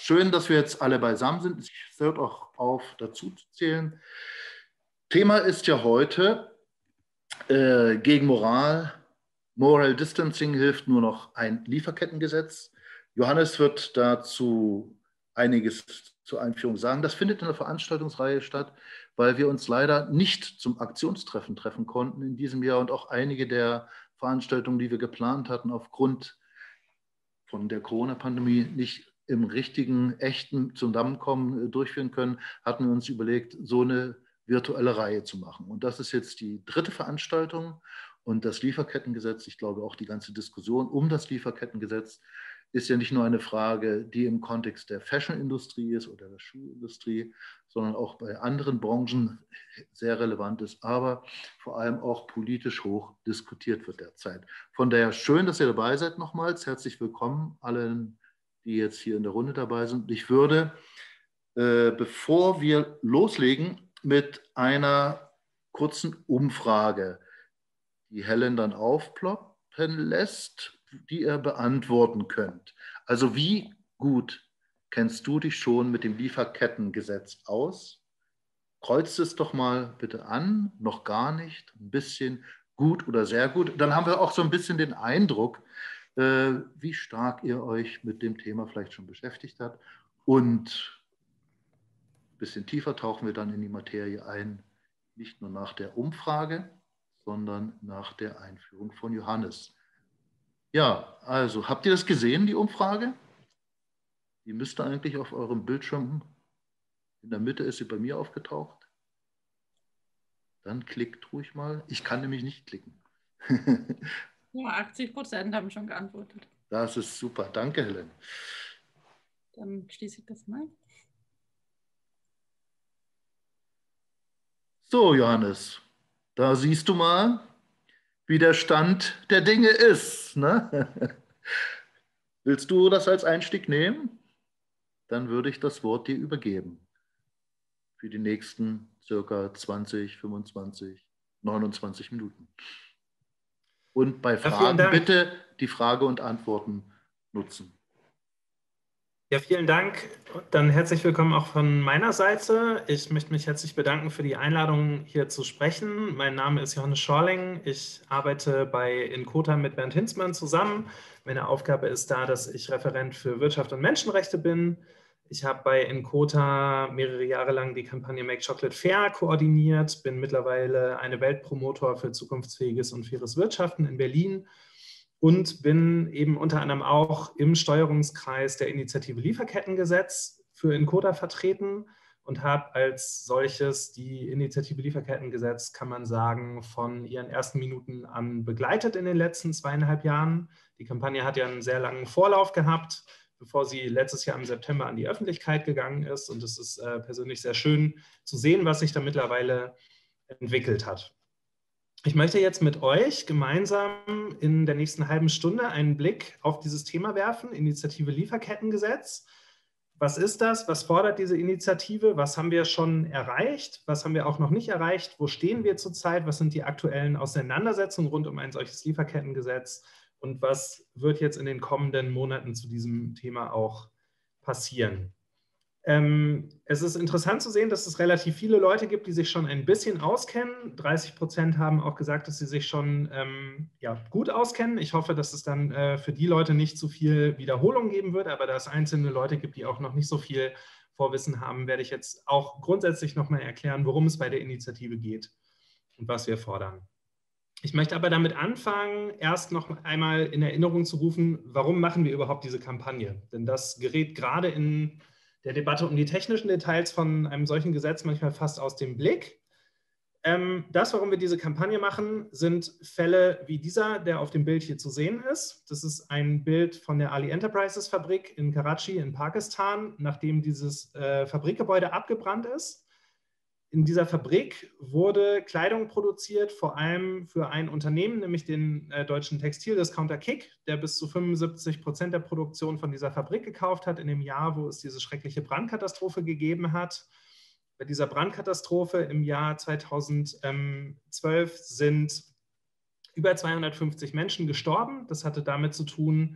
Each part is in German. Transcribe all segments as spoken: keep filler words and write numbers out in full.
schön, dass wir jetzt alle beisammen sind. Es hört auch auf, dazu zu zählen. Thema ist ja heute äh, gegen Moral. Moral Distancing hilft nur noch ein Lieferkettengesetz. Johannes wird dazu einiges zur Einführung sagen. Das findet in der Veranstaltungsreihe statt, weil wir uns leider nicht zum Aktionstreffen treffen konnten in diesem Jahr und auch einige der Veranstaltungen, die wir geplant hatten, aufgrund von der Corona-Pandemie nicht im richtigen, echten Zusammenkommen durchführen können, hatten wir uns überlegt, so eine virtuelle Reihe zu machen. Und das ist jetzt die dritte Veranstaltung. Und das Lieferkettengesetz, ich glaube auch die ganze Diskussion um das Lieferkettengesetz, ist ja nicht nur eine Frage, die im Kontext der Fashion-Industrie ist oder der Schuhindustrie, sondern auch bei anderen Branchen sehr relevant ist, aber vor allem auch politisch hoch diskutiert wird derzeit. Von daher schön, dass ihr dabei seid nochmals. Herzlich willkommen allen, die jetzt hier in der Runde dabei sind. Ich würde, äh, bevor wir loslegen, mit einer kurzen Umfrage, die Helen dann aufploppen lässt, die ihr beantworten könnt. Also wie gut kennst du dich schon mit dem Lieferkettengesetz aus? Kreuzt es doch mal bitte an, noch gar nicht, ein bisschen, gut oder sehr gut. Dann haben wir auch so ein bisschen den Eindruck, äh, wie stark ihr euch mit dem Thema vielleicht schon beschäftigt habt. Und ein bisschen tiefer tauchen wir dann in die Materie ein, nicht nur nach der Umfrage, sondern nach der Einführung von Johannes. Ja, also habt ihr das gesehen, die Umfrage? Die müsste eigentlich auf eurem Bildschirm, in der Mitte ist sie bei mir aufgetaucht. Dann klickt ruhig mal. Ich kann nämlich nicht klicken. Ja, achtzig Prozent haben schon geantwortet. Das ist super. Danke, Helen. Dann schließe ich das mal. So, Johannes, da siehst du mal, wie der Stand der Dinge ist. Ne? Willst du das als Einstieg nehmen? Dann würde ich das Wort dir übergeben. Für die nächsten circa zwanzig, fünfundzwanzig, neunundzwanzig Minuten. Und bei Fragen ja, bitte die Frage und Antworten nutzen. Ja, vielen Dank. Dann herzlich willkommen auch von meiner Seite. Ich möchte mich herzlich bedanken für die Einladung, hier zu sprechen. Mein Name ist Johannes Schorling. Ich arbeite bei Inkota mit Bernd Hinzmann zusammen. Meine Aufgabe ist da, dass ich Referent für Wirtschaft und Menschenrechte bin. Ich habe bei Inkota mehrere Jahre lang die Kampagne Make Chocolate Fair koordiniert, bin mittlerweile eine Weltpromotor für zukunftsfähiges und faires Wirtschaften in Berlin und bin eben unter anderem auch im Steuerungskreis der Initiative Lieferkettengesetz für Inkota vertreten und habe als solches die Initiative Lieferkettengesetz, kann man sagen, von ihren ersten Minuten an begleitet in den letzten zweieinhalb Jahren. Die Kampagne hat ja einen sehr langen Vorlauf gehabt, bevor sie letztes Jahr im September an die Öffentlichkeit gegangen ist. Und es ist äh, persönlich sehr schön zu sehen, was sich da mittlerweile entwickelt hat. Ich möchte jetzt mit euch gemeinsam in der nächsten halben Stunde einen Blick auf dieses Thema werfen, Initiative Lieferkettengesetz. Was ist das? Was fordert diese Initiative? Was haben wir schon erreicht? Was haben wir auch noch nicht erreicht? Wo stehen wir zurzeit? Was sind die aktuellen Auseinandersetzungen rund um ein solches Lieferkettengesetz? Und was wird jetzt in den kommenden Monaten zu diesem Thema auch passieren? Ähm, es ist interessant zu sehen, dass es relativ viele Leute gibt, die sich schon ein bisschen auskennen. dreißig Prozent haben auch gesagt, dass sie sich schon ähm, ja, gut auskennen. Ich hoffe, dass es dann äh, für die Leute nicht zu viel Wiederholung geben wird, aber da es einzelne Leute gibt, die auch noch nicht so viel Vorwissen haben, werde ich jetzt auch grundsätzlich nochmal erklären, worum es bei der Initiative geht und was wir fordern. Ich möchte aber damit anfangen, erst noch einmal in Erinnerung zu rufen, warum machen wir überhaupt diese Kampagne? Denn das gerät gerade in der Debatte um die technischen Details von einem solchen Gesetz manchmal fast aus dem Blick. Ähm, das, warum wir diese Kampagne machen, sind Fälle wie dieser, der auf dem Bild hier zu sehen ist. Das ist ein Bild von der Ali Enterprises Fabrik in Karachi in Pakistan, nachdem dieses äh, Fabrikgebäude abgebrannt ist. In dieser Fabrik wurde Kleidung produziert, vor allem für ein Unternehmen, nämlich den äh, deutschen Textildiscounter Kick, der bis zu fünfundsiebzig Prozent der Produktion von dieser Fabrik gekauft hat, in dem Jahr, wo es diese schreckliche Brandkatastrophe gegeben hat. Bei dieser Brandkatastrophe im Jahr zweitausendzwölf sind über zweihundertfünfzig Menschen gestorben. Das hatte damit zu tun,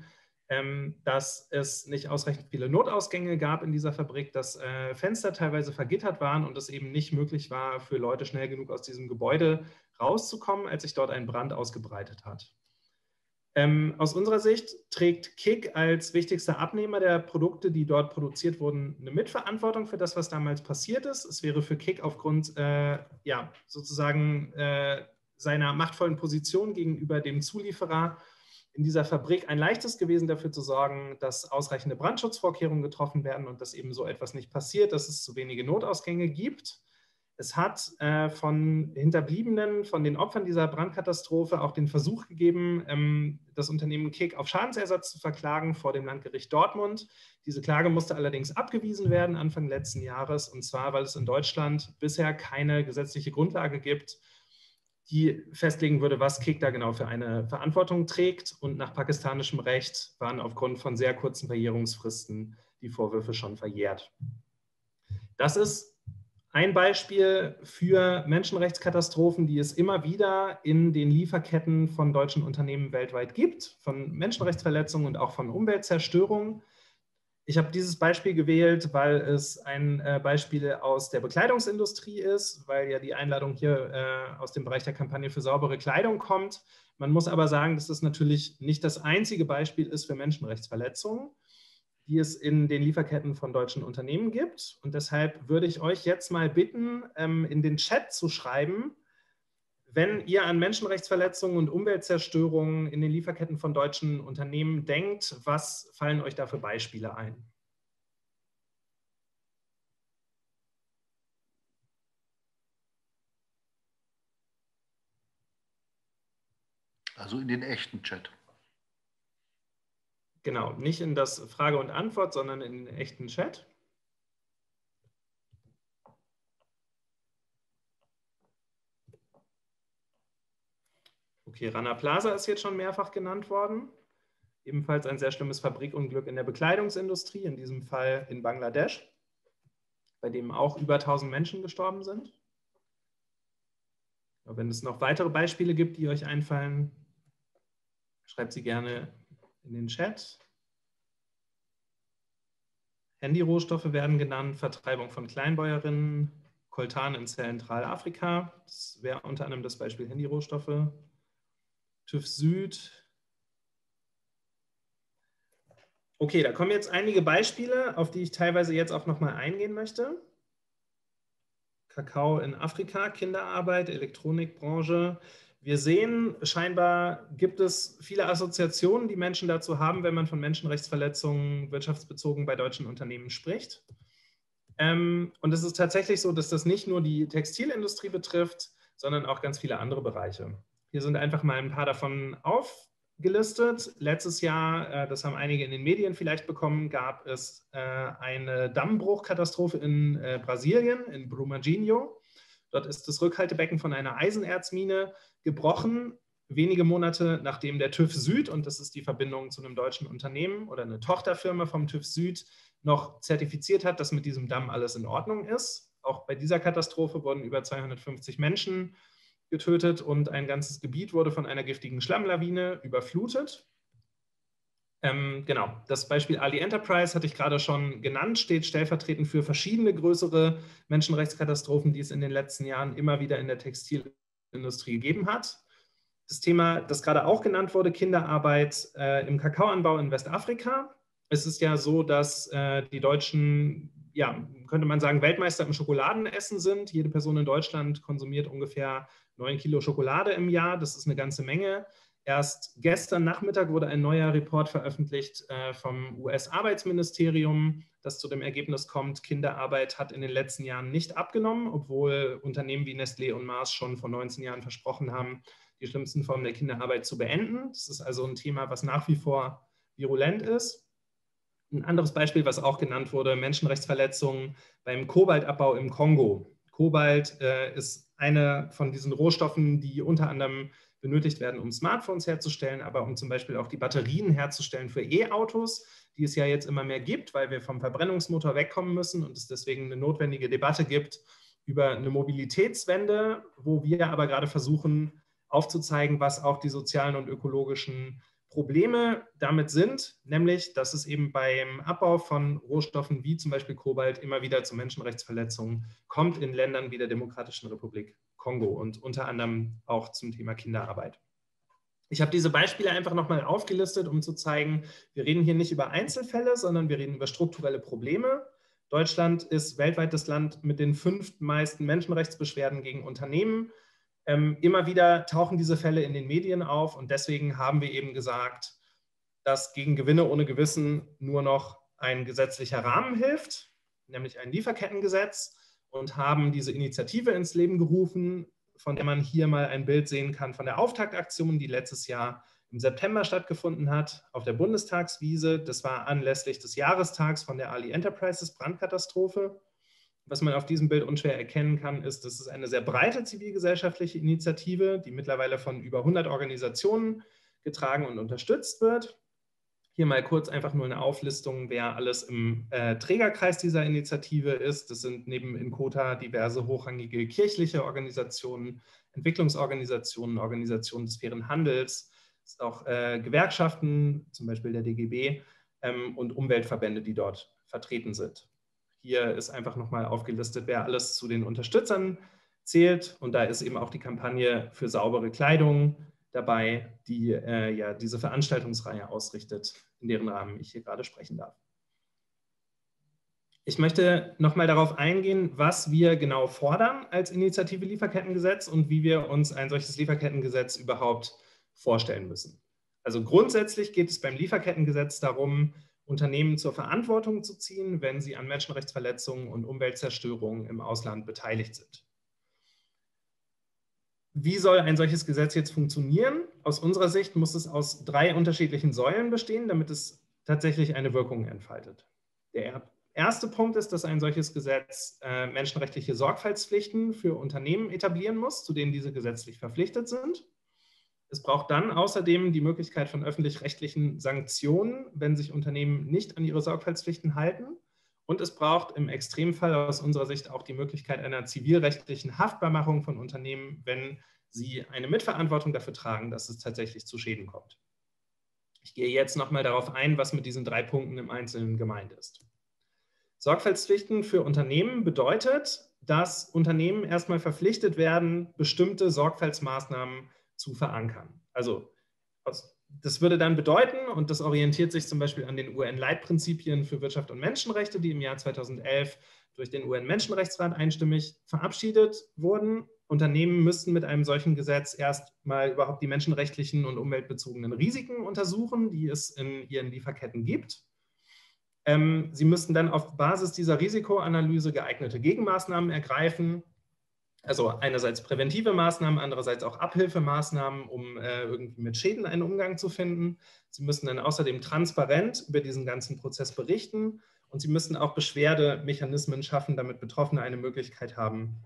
ähm, dass es nicht ausreichend viele Notausgänge gab in dieser Fabrik, dass äh, Fenster teilweise vergittert waren und es eben nicht möglich war, für Leute schnell genug aus diesem Gebäude rauszukommen, als sich dort ein Brand ausgebreitet hat. Ähm, aus unserer Sicht trägt Kick als wichtigster Abnehmer der Produkte, die dort produziert wurden, eine Mitverantwortung für das, was damals passiert ist. Es wäre für Kick aufgrund äh, ja, sozusagen äh, seiner machtvollen Position gegenüber dem Zulieferer in dieser Fabrik ein leichtes gewesen, dafür zu sorgen, dass ausreichende Brandschutzvorkehrungen getroffen werden und dass eben so etwas nicht passiert, dass es zu wenige Notausgänge gibt. Es hat äh, von Hinterbliebenen, von den Opfern dieser Brandkatastrophe auch den Versuch gegeben, ähm, das Unternehmen Kick auf Schadensersatz zu verklagen vor dem Landgericht Dortmund. Diese Klage musste allerdings abgewiesen werden Anfang letzten Jahres, und zwar, weil es in Deutschland bisher keine gesetzliche Grundlage gibt, die festlegen würde, was Kick da genau für eine Verantwortung trägt. Und nach pakistanischem Recht waren aufgrund von sehr kurzen Verjährungsfristen die Vorwürfe schon verjährt. Das ist ein Beispiel für Menschenrechtskatastrophen, die es immer wieder in den Lieferketten von deutschen Unternehmen weltweit gibt, von Menschenrechtsverletzungen und auch von Umweltzerstörung. Ich habe dieses Beispiel gewählt, weil es ein äh, Beispiel aus der Bekleidungsindustrie ist, weil ja die Einladung hier äh, aus dem Bereich der Kampagne für saubere Kleidung kommt. Man muss aber sagen, dass das natürlich nicht das einzige Beispiel ist für Menschenrechtsverletzungen, die es in den Lieferketten von deutschen Unternehmen gibt. Und deshalb würde ich euch jetzt mal bitten, ähm, in den Chat zu schreiben, wenn ihr an Menschenrechtsverletzungen und Umweltzerstörungen in den Lieferketten von deutschen Unternehmen denkt, was fallen euch da für Beispiele ein? Also in den echten Chat. Genau, nicht in das Frage und Antwort, sondern in den echten Chat. Okay, Rana Plaza ist jetzt schon mehrfach genannt worden. Ebenfalls ein sehr schlimmes Fabrikunglück in der Bekleidungsindustrie, in diesem Fall in Bangladesch, bei dem auch über tausend Menschen gestorben sind. Aber wenn es noch weitere Beispiele gibt, die euch einfallen, schreibt sie gerne in den Chat. Handyrohstoffe werden genannt, Vertreibung von Kleinbäuerinnen, Koltan in Zentralafrika. Das wäre unter anderem das Beispiel Handyrohstoffe. TÜV Süd. Okay, da kommen jetzt einige Beispiele, auf die ich teilweise jetzt auch nochmal eingehen möchte. Kakao in Afrika, Kinderarbeit, Elektronikbranche. Wir sehen, scheinbar gibt es viele Assoziationen, die Menschen dazu haben, wenn man von Menschenrechtsverletzungen wirtschaftsbezogen bei deutschen Unternehmen spricht. Ähm, und es ist tatsächlich so, dass das nicht nur die Textilindustrie betrifft, sondern auch ganz viele andere Bereiche. Hier sind einfach mal ein paar davon aufgelistet. Letztes Jahr, äh, das haben einige in den Medien vielleicht bekommen, gab es äh, eine Dammbruchkatastrophe in äh, Brasilien, in Brumadinho. Dort ist das Rückhaltebecken von einer Eisenerzmine gebrochen, wenige Monate nachdem der TÜV Süd, und das ist die Verbindung zu einem deutschen Unternehmen oder eine Tochterfirma vom TÜV Süd, noch zertifiziert hat, dass mit diesem Damm alles in Ordnung ist. Auch bei dieser Katastrophe wurden über zweihundertfünfzig Menschen getötet und ein ganzes Gebiet wurde von einer giftigen Schlammlawine überflutet. Ähm, genau, das Beispiel Ali Enterprise hatte ich gerade schon genannt, steht stellvertretend für verschiedene größere Menschenrechtskatastrophen, die es in den letzten Jahren immer wieder in der Textilindustrie gegeben hat. Das Thema, das gerade auch genannt wurde, Kinderarbeit äh, im Kakaoanbau in Westafrika. Es ist ja so, dass äh, die Deutschen, ja, könnte man sagen, Weltmeister im Schokoladenessen sind. Jede Person in Deutschland konsumiert ungefähr neun Kilo Schokolade im Jahr. Das ist eine ganze Menge. Erst gestern Nachmittag wurde ein neuer Report veröffentlicht äh, vom U S-Arbeitsministerium, das zu dem Ergebnis kommt, Kinderarbeit hat in den letzten Jahren nicht abgenommen, obwohl Unternehmen wie Nestlé und Mars schon vor neunzehn Jahren versprochen haben, die schlimmsten Formen der Kinderarbeit zu beenden. Das ist also ein Thema, was nach wie vor virulent ist. Ein anderes Beispiel, was auch genannt wurde, Menschenrechtsverletzungen beim Kobaltabbau im Kongo. Kobalt äh, ist einer von diesen Rohstoffen, die unter anderem benötigt werden, um Smartphones herzustellen, aber um zum Beispiel auch die Batterien herzustellen für E-Autos, die es ja jetzt immer mehr gibt, weil wir vom Verbrennungsmotor wegkommen müssen und es deswegen eine notwendige Debatte gibt über eine Mobilitätswende, wo wir aber gerade versuchen aufzuzeigen, was auch die sozialen und ökologischen Probleme damit sind, nämlich, dass es eben beim Abbau von Rohstoffen wie zum Beispiel Kobalt immer wieder zu Menschenrechtsverletzungen kommt in Ländern wie der Demokratischen Republik Kongo und unter anderem auch zum Thema Kinderarbeit. Ich habe diese Beispiele einfach nochmal aufgelistet, um zu zeigen, wir reden hier nicht über Einzelfälle, sondern wir reden über strukturelle Probleme. Deutschland ist weltweit das Land mit den fünftmeisten Menschenrechtsbeschwerden gegen Unternehmen. Ähm, immer wieder tauchen diese Fälle in den Medien auf und deswegen haben wir eben gesagt, dass gegen Gewinne ohne Gewissen nur noch ein gesetzlicher Rahmen hilft, nämlich ein Lieferkettengesetz, und haben diese Initiative ins Leben gerufen, von der man hier mal ein Bild sehen kann von der Auftaktaktion, die letztes Jahr im September stattgefunden hat, auf der Bundestagswiese. Das war anlässlich des Jahrestags von der Ali Enterprises Brandkatastrophe. Was man auf diesem Bild unschwer erkennen kann, ist, dass es eine sehr breite zivilgesellschaftliche Initiative, die mittlerweile von über hundert Organisationen getragen und unterstützt wird. Hier mal kurz einfach nur eine Auflistung, wer alles im äh, Trägerkreis dieser Initiative ist. Das sind neben Inkota diverse hochrangige kirchliche Organisationen, Entwicklungsorganisationen, Organisationen des fairen Handels, es sind auch äh, Gewerkschaften, zum Beispiel der D G B, ähm, und Umweltverbände, die dort vertreten sind. Hier ist einfach nochmal aufgelistet, wer alles zu den Unterstützern zählt. Und da ist eben auch die Kampagne für saubere Kleidung dabei, die äh, ja diese Veranstaltungsreihe ausrichtet, in deren Rahmen ich hier gerade sprechen darf. Ich möchte nochmal darauf eingehen, was wir genau fordern als Initiative Lieferkettengesetz und wie wir uns ein solches Lieferkettengesetz überhaupt vorstellen müssen. Also grundsätzlich geht es beim Lieferkettengesetz darum, Unternehmen zur Verantwortung zu ziehen, wenn sie an Menschenrechtsverletzungen und Umweltzerstörungen im Ausland beteiligt sind. Wie soll ein solches Gesetz jetzt funktionieren? Aus unserer Sicht muss es aus drei unterschiedlichen Säulen bestehen, damit es tatsächlich eine Wirkung entfaltet. Der erste Punkt ist, dass ein solches Gesetz äh, menschenrechtliche Sorgfaltspflichten für Unternehmen etablieren muss, zu denen diese gesetzlich verpflichtet sind. Es braucht dann außerdem die Möglichkeit von öffentlich-rechtlichen Sanktionen, wenn sich Unternehmen nicht an ihre Sorgfaltspflichten halten. Und es braucht im Extremfall aus unserer Sicht auch die Möglichkeit einer zivilrechtlichen Haftbarmachung von Unternehmen, wenn sie eine Mitverantwortung dafür tragen, dass es tatsächlich zu Schäden kommt. Ich gehe jetzt nochmal darauf ein, was mit diesen drei Punkten im Einzelnen gemeint ist. Sorgfaltspflichten für Unternehmen bedeutet, dass Unternehmen erstmal verpflichtet werden, bestimmte Sorgfaltsmaßnahmen zu verankern. Also das würde dann bedeuten, und das orientiert sich zum Beispiel an den U N-Leitprinzipien für Wirtschaft und Menschenrechte, die im Jahr zweitausendelf durch den U N-Menschenrechtsrat einstimmig verabschiedet wurden. Unternehmen müssten mit einem solchen Gesetz erst mal überhaupt die menschenrechtlichen und umweltbezogenen Risiken untersuchen, die es in ihren Lieferketten gibt. Ähm, sie müssten dann auf Basis dieser Risikoanalyse geeignete Gegenmaßnahmen ergreifen. Also einerseits präventive Maßnahmen, andererseits auch Abhilfemaßnahmen, um äh, irgendwie mit Schäden einen Umgang zu finden. Sie müssen dann außerdem transparent über diesen ganzen Prozess berichten und sie müssen auch Beschwerdemechanismen schaffen, damit Betroffene eine Möglichkeit haben,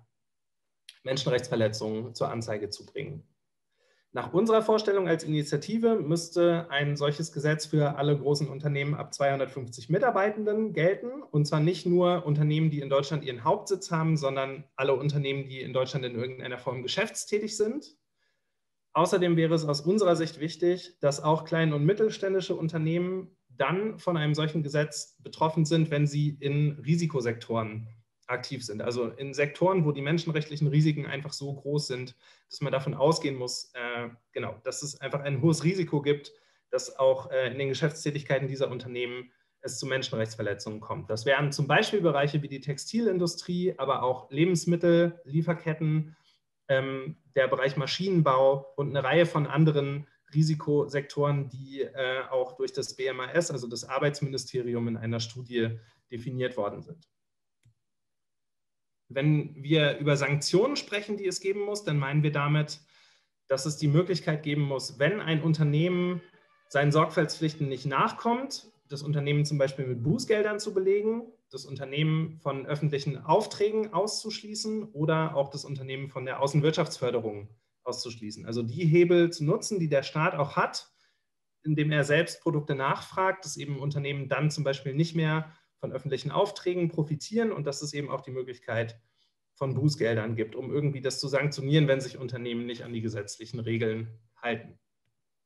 Menschenrechtsverletzungen zur Anzeige zu bringen. Nach unserer Vorstellung als Initiative müsste ein solches Gesetz für alle großen Unternehmen ab zweihundertfünfzig Mitarbeitenden gelten. Und zwar nicht nur Unternehmen, die in Deutschland ihren Hauptsitz haben, sondern alle Unternehmen, die in Deutschland in irgendeiner Form geschäftstätig sind. Außerdem wäre es aus unserer Sicht wichtig, dass auch kleine und mittelständische Unternehmen dann von einem solchen Gesetz betroffen sind, wenn sie in Risikosektoren aktiv sind. Also in Sektoren, wo die menschenrechtlichen Risiken einfach so groß sind, dass man davon ausgehen muss, äh, genau, dass es einfach ein hohes Risiko gibt, dass auch äh, in den Geschäftstätigkeiten dieser Unternehmen es zu Menschenrechtsverletzungen kommt. Das wären zum Beispiel Bereiche wie die Textilindustrie, aber auch Lebensmittel, Lieferketten, ähm, der Bereich Maschinenbau und eine Reihe von anderen Risikosektoren, die äh, auch durch das B M A S, also das Arbeitsministerium, in einer Studie definiert worden sind. Wenn wir über Sanktionen sprechen, die es geben muss, dann meinen wir damit, dass es die Möglichkeit geben muss, wenn ein Unternehmen seinen Sorgfaltspflichten nicht nachkommt, das Unternehmen zum Beispiel mit Bußgeldern zu belegen, das Unternehmen von öffentlichen Aufträgen auszuschließen oder auch das Unternehmen von der Außenwirtschaftsförderung auszuschließen. Also die Hebel zu nutzen, die der Staat auch hat, indem er selbst Produkte nachfragt, dass eben Unternehmen dann zum Beispiel nicht mehr von öffentlichen Aufträgen profitieren und dass es eben auch die Möglichkeit von Bußgeldern gibt, um irgendwie das zu sanktionieren, wenn sich Unternehmen nicht an die gesetzlichen Regeln halten.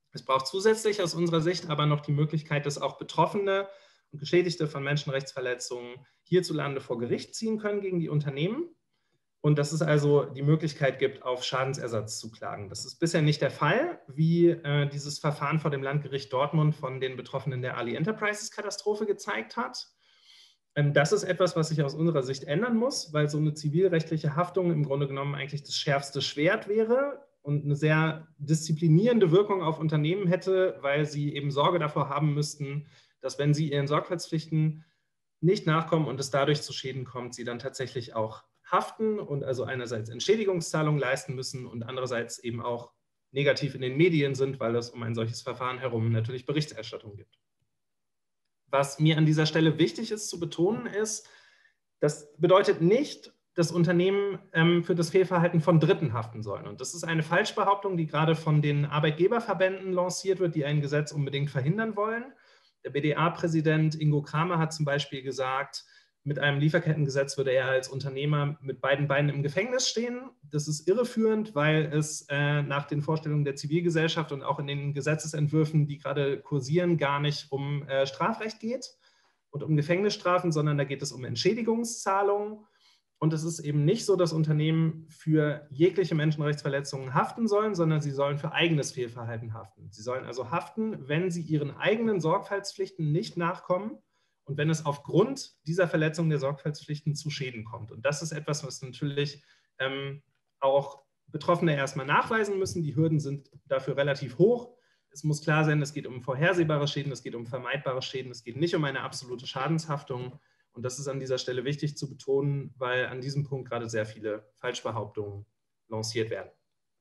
Es braucht zusätzlich aus unserer Sicht aber noch die Möglichkeit, dass auch Betroffene und Geschädigte von Menschenrechtsverletzungen hierzulande vor Gericht ziehen können gegen die Unternehmen und dass es also die Möglichkeit gibt, auf Schadensersatz zu klagen. Das ist bisher nicht der Fall, wie äh, dieses Verfahren vor dem Landgericht Dortmund von den Betroffenen der Ali Enterprises-Katastrophe gezeigt hat. Ähm, das ist etwas, was sich aus unserer Sicht ändern muss, weil so eine zivilrechtliche Haftung im Grunde genommen eigentlich das schärfste Schwert wäre und eine sehr disziplinierende Wirkung auf Unternehmen hätte, weil sie eben Sorge davor haben müssten, dass wenn sie ihren Sorgfaltspflichten nicht nachkommen und es dadurch zu Schäden kommt, sie dann tatsächlich auch haften und also einerseits Entschädigungszahlungen leisten müssen und andererseits eben auch negativ in den Medien sind, weil es um ein solches Verfahren herum natürlich Berichterstattung gibt. Was mir an dieser Stelle wichtig ist zu betonen ist, das bedeutet nicht, dass Unternehmen ähm, für das Fehlverhalten von Dritten haften sollen. Und das ist eine Falschbehauptung, die gerade von den Arbeitgeberverbänden lanciert wird, die ein Gesetz unbedingt verhindern wollen. Der B D A-Präsident Ingo Kramer hat zum Beispiel gesagt, mit einem Lieferkettengesetz würde er als Unternehmer mit beiden Beinen im Gefängnis stehen. Das ist irreführend, weil es äh, nach den Vorstellungen der Zivilgesellschaft und auch in den Gesetzesentwürfen, die gerade kursieren, gar nicht um äh, Strafrecht geht und um Gefängnisstrafen, sondern da geht es um Entschädigungszahlungen. Und es ist eben nicht so, dass Unternehmen für jegliche Menschenrechtsverletzungen haften sollen, sondern sie sollen für eigenes Fehlverhalten haften. Sie sollen also haften, wenn sie ihren eigenen Sorgfaltspflichten nicht nachkommen und wenn es aufgrund dieser Verletzung der Sorgfaltspflichten zu Schäden kommt. Und das ist etwas, was natürlich ähm, auch Betroffene erstmal nachweisen müssen. Die Hürden sind dafür relativ hoch. Es muss klar sein, es geht um vorhersehbare Schäden, es geht um vermeidbare Schäden, es geht nicht um eine absolute Schadenshaftung. Und das ist an dieser Stelle wichtig zu betonen, weil an diesem Punkt gerade sehr viele Falschbehauptungen lanciert werden.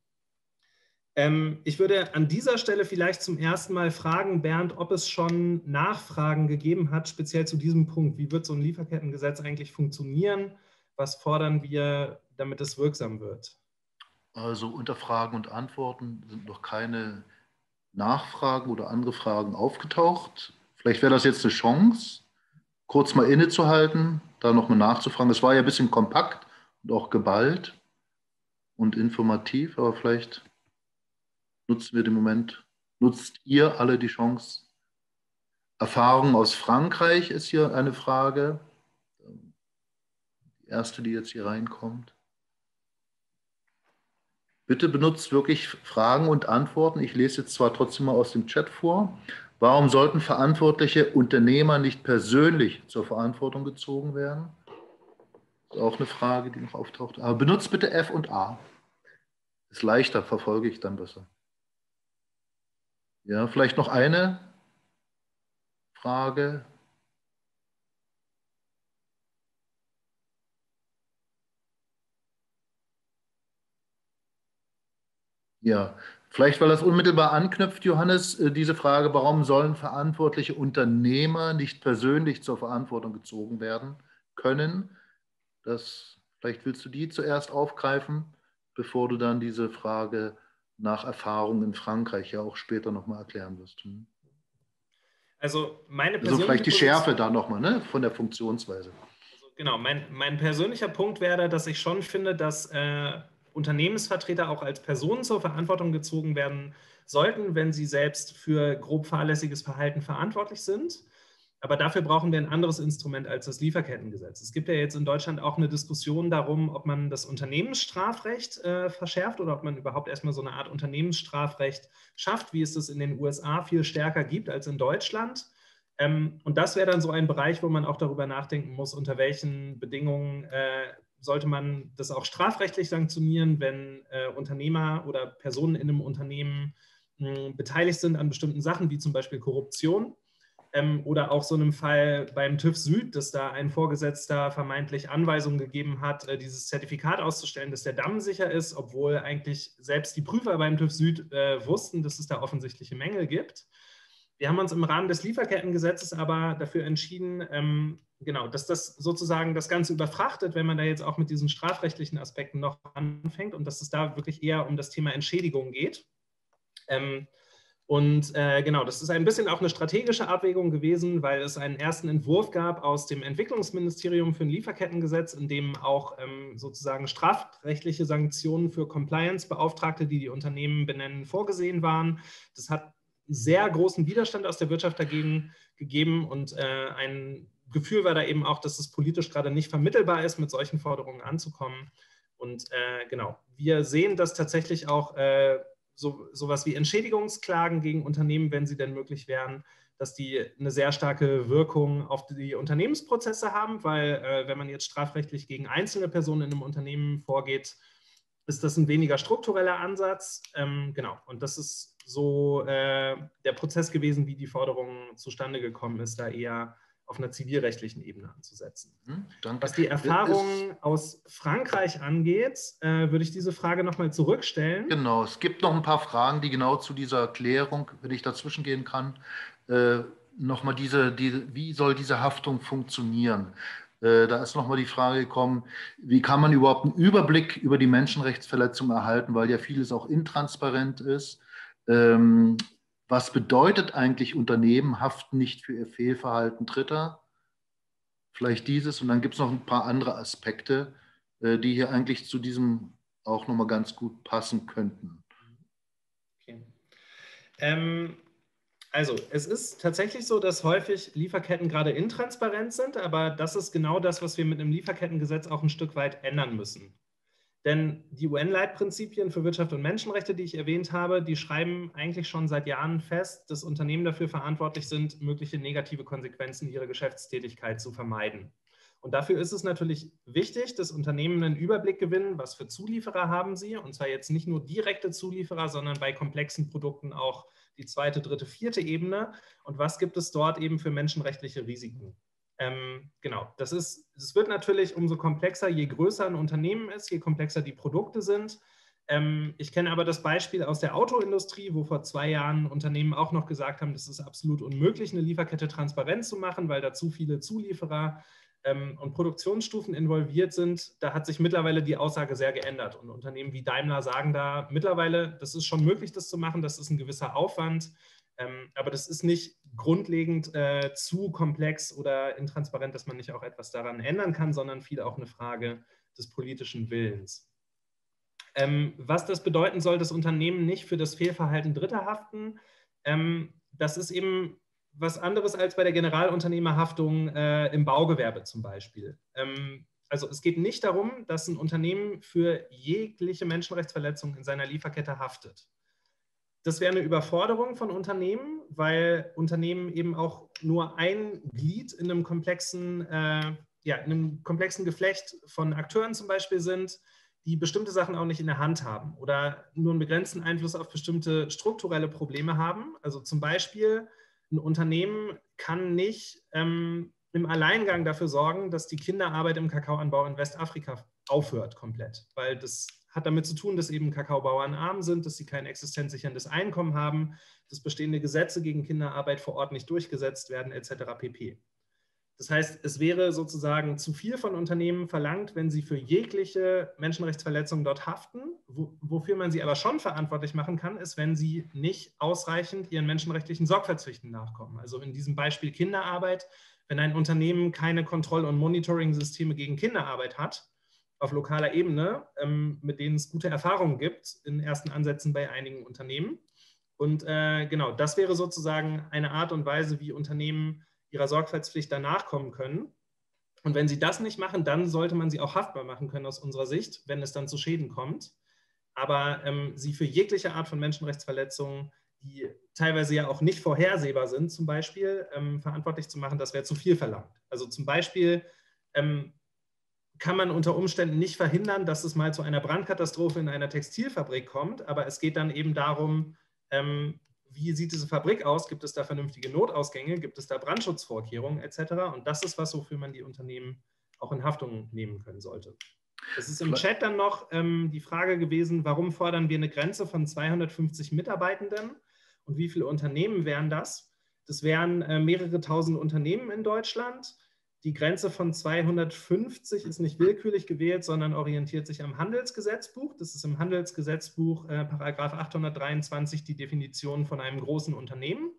Ähm, ich würde an dieser Stelle vielleicht zum ersten Mal fragen, Bernd, ob es schon Nachfragen gegeben hat, speziell zu diesem Punkt. Wie wird so ein Lieferkettengesetz eigentlich funktionieren? Was fordern wir, damit es wirksam wird? Also unter Fragen und Antworten sind noch keine Nachfragen oder andere Fragen aufgetaucht. Vielleicht wäre das jetzt eine Chance, kurz mal innezuhalten, da nochmal nachzufragen. Es war ja ein bisschen kompakt und auch geballt und informativ, aber vielleicht nutzen wir den Moment, nutzt ihr alle die Chance. Erfahrung aus Frankreich ist hier eine Frage. Die erste, die jetzt hier reinkommt. Bitte benutzt wirklich Fragen und Antworten. Ich lese jetzt zwar trotzdem mal aus dem Chat vor. Warum sollten verantwortliche Unternehmer nicht persönlich zur Verantwortung gezogen werden? Das ist auch eine Frage, die noch auftaucht. Aber benutzt bitte F und A. Ist leichter, verfolge ich dann besser. Ja, vielleicht noch eine Frage. Ja, vielleicht, weil das unmittelbar anknüpft, Johannes, diese Frage, warum sollen verantwortliche Unternehmer nicht persönlich zur Verantwortung gezogen werden können? Das, vielleicht willst du die zuerst aufgreifen, bevor du dann diese Frage nach Erfahrung in Frankreich ja auch später nochmal erklären wirst. Hm? Also meine persönliche Also vielleicht die Schärfe da nochmal, ne, von der Funktionsweise. Also genau, mein, mein persönlicher Punkt wäre, dass ich schon finde, dass äh, Unternehmensvertreter auch als Personen zur Verantwortung gezogen werden sollten, wenn sie selbst für grob fahrlässiges Verhalten verantwortlich sind. Aber dafür brauchen wir ein anderes Instrument als das Lieferkettengesetz. Es gibt ja jetzt in Deutschland auch eine Diskussion darum, ob man das Unternehmensstrafrecht äh, verschärft oder ob man überhaupt erstmal so eine Art Unternehmensstrafrecht schafft, wie es das in den U S A viel stärker gibt als in Deutschland. Ähm, und das wäre dann so ein Bereich, wo man auch darüber nachdenken muss, unter welchen Bedingungen äh, sollte man das auch strafrechtlich sanktionieren, wenn äh, Unternehmer oder Personen in einem Unternehmen mh, beteiligt sind an bestimmten Sachen, wie zum Beispiel Korruption. Ähm, oder auch so einem Fall beim TÜV Süd, dass da ein Vorgesetzter vermeintlich Anweisungen gegeben hat, äh, dieses Zertifikat auszustellen, dass der Damm sicher ist, obwohl eigentlich selbst die Prüfer beim TÜV Süd äh, wussten, dass es da offensichtliche Mängel gibt. Wir haben uns im Rahmen des Lieferkettengesetzes aber dafür entschieden, ähm, genau, dass das sozusagen das Ganze überfrachtet, wenn man da jetzt auch mit diesen strafrechtlichen Aspekten noch anfängt und dass es da wirklich eher um das Thema Entschädigung geht. Ähm, Und äh, genau, das ist ein bisschen auch eine strategische Abwägung gewesen, weil es einen ersten Entwurf gab aus dem Entwicklungsministerium für ein Lieferkettengesetz, in dem auch ähm, sozusagen strafrechtliche Sanktionen für Compliance-Beauftragte, die die Unternehmen benennen, vorgesehen waren. Das hat sehr großen Widerstand aus der Wirtschaft dagegen gegeben und äh, ein Gefühl war da eben auch, dass es politisch gerade nicht vermittelbar ist, mit solchen Forderungen anzukommen. Und äh, genau, wir sehen das tatsächlich auch äh, so sowas wie Entschädigungsklagen gegen Unternehmen, wenn sie denn möglich wären, dass die eine sehr starke Wirkung auf die Unternehmensprozesse haben, weil äh, wenn man jetzt strafrechtlich gegen einzelne Personen in einem Unternehmen vorgeht, ist das ein weniger struktureller Ansatz. Ähm, genau, und das ist so äh, der Prozess gewesen, wie die Forderung zustande gekommen ist, da eher auf einer zivilrechtlichen Ebene anzusetzen. Hm, danke. Was die Erfahrungen aus Frankreich angeht, äh, würde ich diese Frage nochmal zurückstellen. Genau, es gibt noch ein paar Fragen, die genau zu dieser Erklärung, wenn ich dazwischen gehen kann, äh, nochmal diese, diese, wie soll diese Haftung funktionieren? Äh, da ist nochmal die Frage gekommen, wie kann man überhaupt einen Überblick über die Menschenrechtsverletzungen erhalten, weil ja vieles auch intransparent ist. Ähm, was bedeutet eigentlich, Unternehmen haften nicht für ihr Fehlverhalten Dritter? Vielleicht dieses, und dann gibt es noch ein paar andere Aspekte, äh, die hier eigentlich zu diesem auch nochmal ganz gut passen könnten. Okay. Ähm, also es ist tatsächlich so, dass häufig Lieferketten gerade intransparent sind, aber das ist genau das, was wir mit dem Lieferkettengesetz auch ein Stück weit ändern müssen. Denn die U N-Leitprinzipien für Wirtschaft und Menschenrechte, die ich erwähnt habe, die schreiben eigentlich schon seit Jahren fest, dass Unternehmen dafür verantwortlich sind, mögliche negative Konsequenzen ihrer Geschäftstätigkeit zu vermeiden. Und dafür ist es natürlich wichtig, dass Unternehmen einen Überblick gewinnen, was für Zulieferer haben sie, und zwar jetzt nicht nur direkte Zulieferer, sondern bei komplexen Produkten auch die zweite, dritte, vierte Ebene. Und was gibt es dort eben für menschenrechtliche Risiken? Ähm, genau, das ist, es wird natürlich umso komplexer, je größer ein Unternehmen ist, je komplexer die Produkte sind. Ähm, ich kenne aber das Beispiel aus der Autoindustrie, wo vor zwei Jahren Unternehmen auch noch gesagt haben, das ist absolut unmöglich, eine Lieferkette transparent zu machen, weil da zu viele Zulieferer ähm, und Produktionsstufen involviert sind. Da hat sich mittlerweile die Aussage sehr geändert. Und Unternehmen wie Daimler sagen da mittlerweile, das ist schon möglich, das zu machen, das ist ein gewisser Aufwand. Ähm, aber das ist nicht grundlegend äh, zu komplex oder intransparent, dass man nicht auch etwas daran ändern kann, sondern viel auch eine Frage des politischen Willens. Ähm, was das bedeuten soll, dass Unternehmen nicht für das Fehlverhalten Dritter haften, ähm, das ist eben was anderes als bei der Generalunternehmerhaftung äh, im Baugewerbe zum Beispiel. Ähm, also es geht nicht darum, dass ein Unternehmen für jegliche Menschenrechtsverletzung in seiner Lieferkette haftet. Das wäre eine Überforderung von Unternehmen, weil Unternehmen eben auch nur ein Glied in einem komplexen, äh, ja, in einem komplexen Geflecht von Akteuren zum Beispiel sind, die bestimmte Sachen auch nicht in der Hand haben oder nur einen begrenzten Einfluss auf bestimmte strukturelle Probleme haben. Also zum Beispiel ein Unternehmen kann nicht ähm, im Alleingang dafür sorgen, dass die Kinderarbeit im Kakaoanbau in Westafrika aufhört komplett, weil das hat damit zu tun, dass eben Kakaobauern arm sind, dass sie kein existenzsicherndes Einkommen haben, dass bestehende Gesetze gegen Kinderarbeit vor Ort nicht durchgesetzt werden, et cetera pp. Das heißt, es wäre sozusagen zu viel von Unternehmen verlangt, wenn sie für jegliche Menschenrechtsverletzung dort haften. Wo, wofür man sie aber schon verantwortlich machen kann, ist, wenn sie nicht ausreichend ihren menschenrechtlichen Sorgfaltspflichten nachkommen. Also in diesem Beispiel Kinderarbeit, wenn ein Unternehmen keine Kontroll- und Monitoring-Systeme gegen Kinderarbeit hat, auf lokaler Ebene, ähm, mit denen es gute Erfahrungen gibt, in ersten Ansätzen bei einigen Unternehmen. Und äh, genau, das wäre sozusagen eine Art und Weise, wie Unternehmen ihrer Sorgfaltspflicht danach kommen können. Und wenn sie das nicht machen, dann sollte man sie auch haftbar machen können aus unserer Sicht, wenn es dann zu Schäden kommt. Aber ähm, sie für jegliche Art von Menschenrechtsverletzungen, die teilweise ja auch nicht vorhersehbar sind, zum Beispiel ähm, verantwortlich zu machen, das wäre zu viel verlangt. Also zum Beispiel ähm, kann man unter Umständen nicht verhindern, dass es mal zu einer Brandkatastrophe in einer Textilfabrik kommt, aber es geht dann eben darum, ähm, wie sieht diese Fabrik aus, gibt es da vernünftige Notausgänge, gibt es da Brandschutzvorkehrungen et cetera. Und das ist was, wofür man die Unternehmen auch in Haftung nehmen können sollte. Es ist im Chat dann noch ähm, die Frage gewesen, warum fordern wir eine Grenze von zweihundertfünfzig Mitarbeitenden und wie viele Unternehmen wären das? Das wären äh, mehrere tausend Unternehmen in Deutschland. Die Grenze von zweihundertfünfzig ist nicht willkürlich gewählt, sondern orientiert sich am Handelsgesetzbuch. Das ist im Handelsgesetzbuch äh, Paragraph achthundertdreiundzwanzig die Definition von einem großen Unternehmen.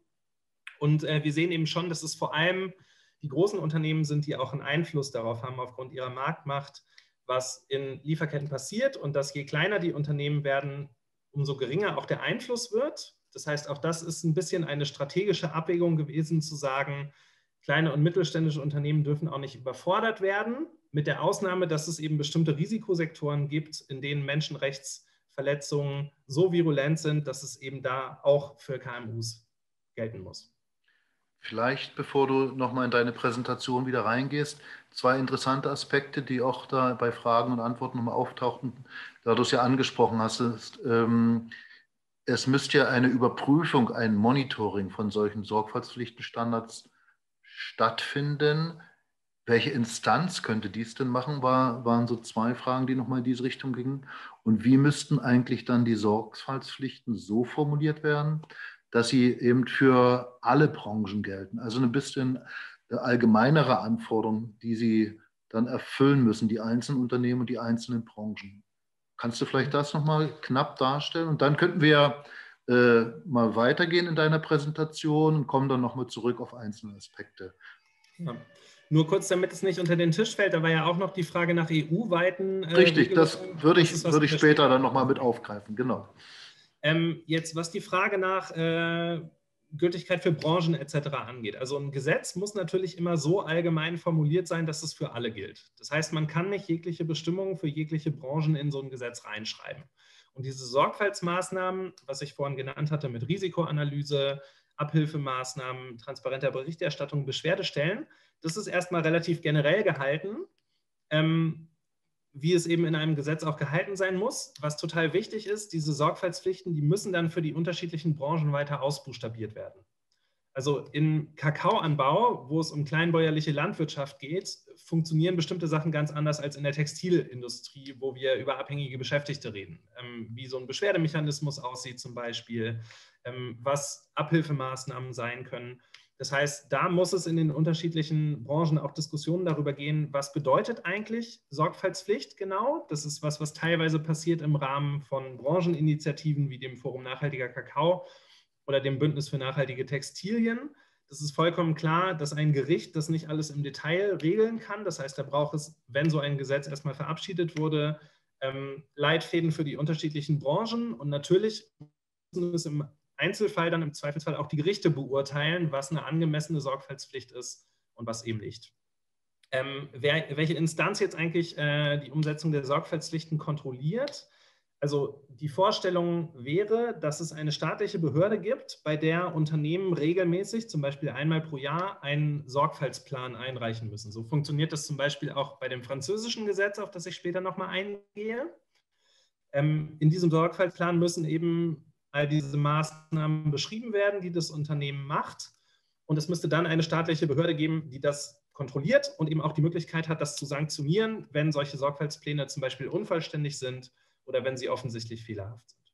Und äh, wir sehen eben schon, dass es vor allem die großen Unternehmen sind, die auch einen Einfluss darauf haben, aufgrund ihrer Marktmacht, was in Lieferketten passiert. Und dass je kleiner die Unternehmen werden, umso geringer auch der Einfluss wird. Das heißt, auch das ist ein bisschen eine strategische Abwägung gewesen, zu sagen, kleine und mittelständische Unternehmen dürfen auch nicht überfordert werden, mit der Ausnahme, dass es eben bestimmte Risikosektoren gibt, in denen Menschenrechtsverletzungen so virulent sind, dass es eben da auch für K M Us gelten muss. Vielleicht, bevor du nochmal in deine Präsentation wieder reingehst, zwei interessante Aspekte, die auch da bei Fragen und Antworten nochmal auftauchten, da du es ja angesprochen hast. Ist, ähm, es müsste ja eine Überprüfung, ein Monitoring von solchen Sorgfaltspflichtenstandards stattfinden. Welche Instanz könnte dies denn machen, war, waren so zwei Fragen, die nochmal in diese Richtung gingen. Und wie müssten eigentlich dann die Sorgfaltspflichten so formuliert werden, dass sie eben für alle Branchen gelten? Also ein bisschen allgemeinere Anforderungen, die sie dann erfüllen müssen, die einzelnen Unternehmen und die einzelnen Branchen. Kannst du vielleicht das nochmal knapp darstellen? Und dann könnten wir äh, mal weitergehen in deiner Präsentation und kommen dann nochmal zurück auf einzelne Aspekte. Ja. Nur kurz, damit es nicht unter den Tisch fällt, da war ja auch noch die Frage nach E U-weiten äh, Richtig, das würde ich, das ist, würde ich später dann nochmal mit aufgreifen, genau. Ähm, jetzt, was die Frage nach äh, Gültigkeit für Branchen et cetera angeht. Also ein Gesetz muss natürlich immer so allgemein formuliert sein, dass es für alle gilt. Das heißt, man kann nicht jegliche Bestimmungen für jegliche Branchen in so ein Gesetz reinschreiben. Und diese Sorgfaltsmaßnahmen, was ich vorhin genannt hatte, mit Risikoanalyse, Abhilfemaßnahmen, transparenter Berichterstattung, Beschwerdestellen, das ist erstmal relativ generell gehalten, ähm, wie es eben in einem Gesetz auch gehalten sein muss. Was total wichtig ist, diese Sorgfaltspflichten, die müssen dann für die unterschiedlichen Branchen weiter ausbuchstabiert werden. Also im Kakaoanbau, wo es um kleinbäuerliche Landwirtschaft geht, funktionieren bestimmte Sachen ganz anders als in der Textilindustrie, wo wir über abhängige Beschäftigte reden. Ähm, wie so ein Beschwerdemechanismus aussieht zum Beispiel, ähm, was Abhilfemaßnahmen sein können. Das heißt, da muss es in den unterschiedlichen Branchen auch Diskussionen darüber gehen, was bedeutet eigentlich Sorgfaltspflicht genau? Das ist was, was teilweise passiert im Rahmen von Brancheninitiativen wie dem Forum Nachhaltiger Kakao oder dem Bündnis für nachhaltige Textilien. Das ist vollkommen klar, dass ein Gericht das nicht alles im Detail regeln kann. Das heißt, da braucht es, wenn so ein Gesetz erstmal verabschiedet wurde, ähm, Leitfäden für die unterschiedlichen Branchen. Und natürlich müssen es im Einzelfall dann im Zweifelsfall auch die Gerichte beurteilen, was eine angemessene Sorgfaltspflicht ist und was eben nicht. Ähm, wer, welche Instanz jetzt eigentlich äh, die Umsetzung der Sorgfaltspflichten kontrolliert? Also die Vorstellung wäre, dass es eine staatliche Behörde gibt, bei der Unternehmen regelmäßig, zum Beispiel einmal pro Jahr, einen Sorgfaltsplan einreichen müssen. So funktioniert das zum Beispiel auch bei dem französischen Gesetz, auf das ich später nochmal eingehe. Ähm, in diesem Sorgfaltsplan müssen eben all diese Maßnahmen beschrieben werden, die das Unternehmen macht. Und es müsste dann eine staatliche Behörde geben, die das kontrolliert und eben auch die Möglichkeit hat, das zu sanktionieren, wenn solche Sorgfaltspläne zum Beispiel unvollständig sind oder wenn sie offensichtlich fehlerhaft sind.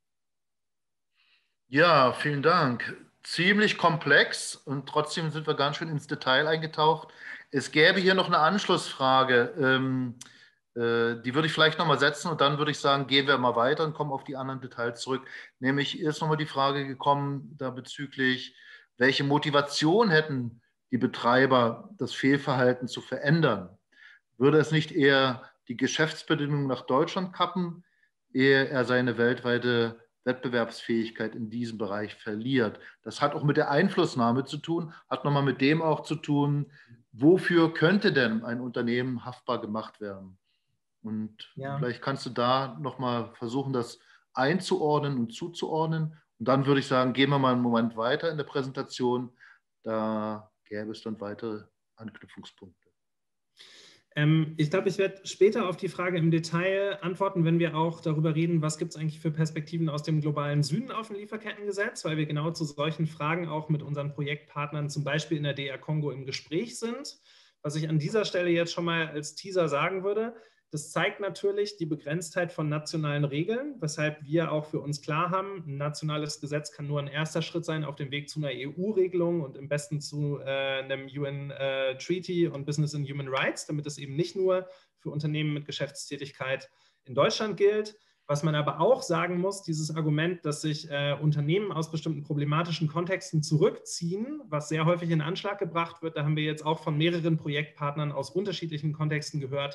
Ja, vielen Dank. Ziemlich komplex und trotzdem sind wir ganz schön ins Detail eingetaucht. Es gäbe hier noch eine Anschlussfrage. Ähm, Die würde ich vielleicht nochmal setzen und dann würde ich sagen, gehen wir mal weiter und kommen auf die anderen Details zurück. Nämlich ist nochmal die Frage gekommen, da bezüglich, welche Motivation hätten die Betreiber, das Fehlverhalten zu verändern? Würde es nicht eher die Geschäftsbedingungen nach Deutschland kappen, ehe er seine weltweite Wettbewerbsfähigkeit in diesem Bereich verliert? Das hat auch mit der Einflussnahme zu tun, hat nochmal mit dem auch zu tun, wofür könnte denn ein Unternehmen haftbar gemacht werden? Und ja, vielleicht kannst du da nochmal versuchen, das einzuordnen und zuzuordnen. Und dann würde ich sagen, gehen wir mal einen Moment weiter in der Präsentation. Da gäbe es dann weitere Anknüpfungspunkte. Ähm, ich glaube, ich werde später auf die Frage im Detail antworten, wenn wir auch darüber reden, was gibt es eigentlich für Perspektiven aus dem globalen Süden auf dem Lieferkettengesetz, weil wir genau zu solchen Fragen auch mit unseren Projektpartnern, zum Beispiel in der D R Kongo, im Gespräch sind. Was ich an dieser Stelle jetzt schon mal als Teaser sagen würde: Das zeigt natürlich die Begrenztheit von nationalen Regeln, weshalb wir auch für uns klar haben, ein nationales Gesetz kann nur ein erster Schritt sein auf dem Weg zu einer E U-Regelung und im besten zu äh, einem U N-Treaty äh, und Business and Human Rights, damit es eben nicht nur für Unternehmen mit Geschäftstätigkeit in Deutschland gilt. Was man aber auch sagen muss, dieses Argument, dass sich äh, Unternehmen aus bestimmten problematischen Kontexten zurückziehen, was sehr häufig in Anschlag gebracht wird, da haben wir jetzt auch von mehreren Projektpartnern aus unterschiedlichen Kontexten gehört,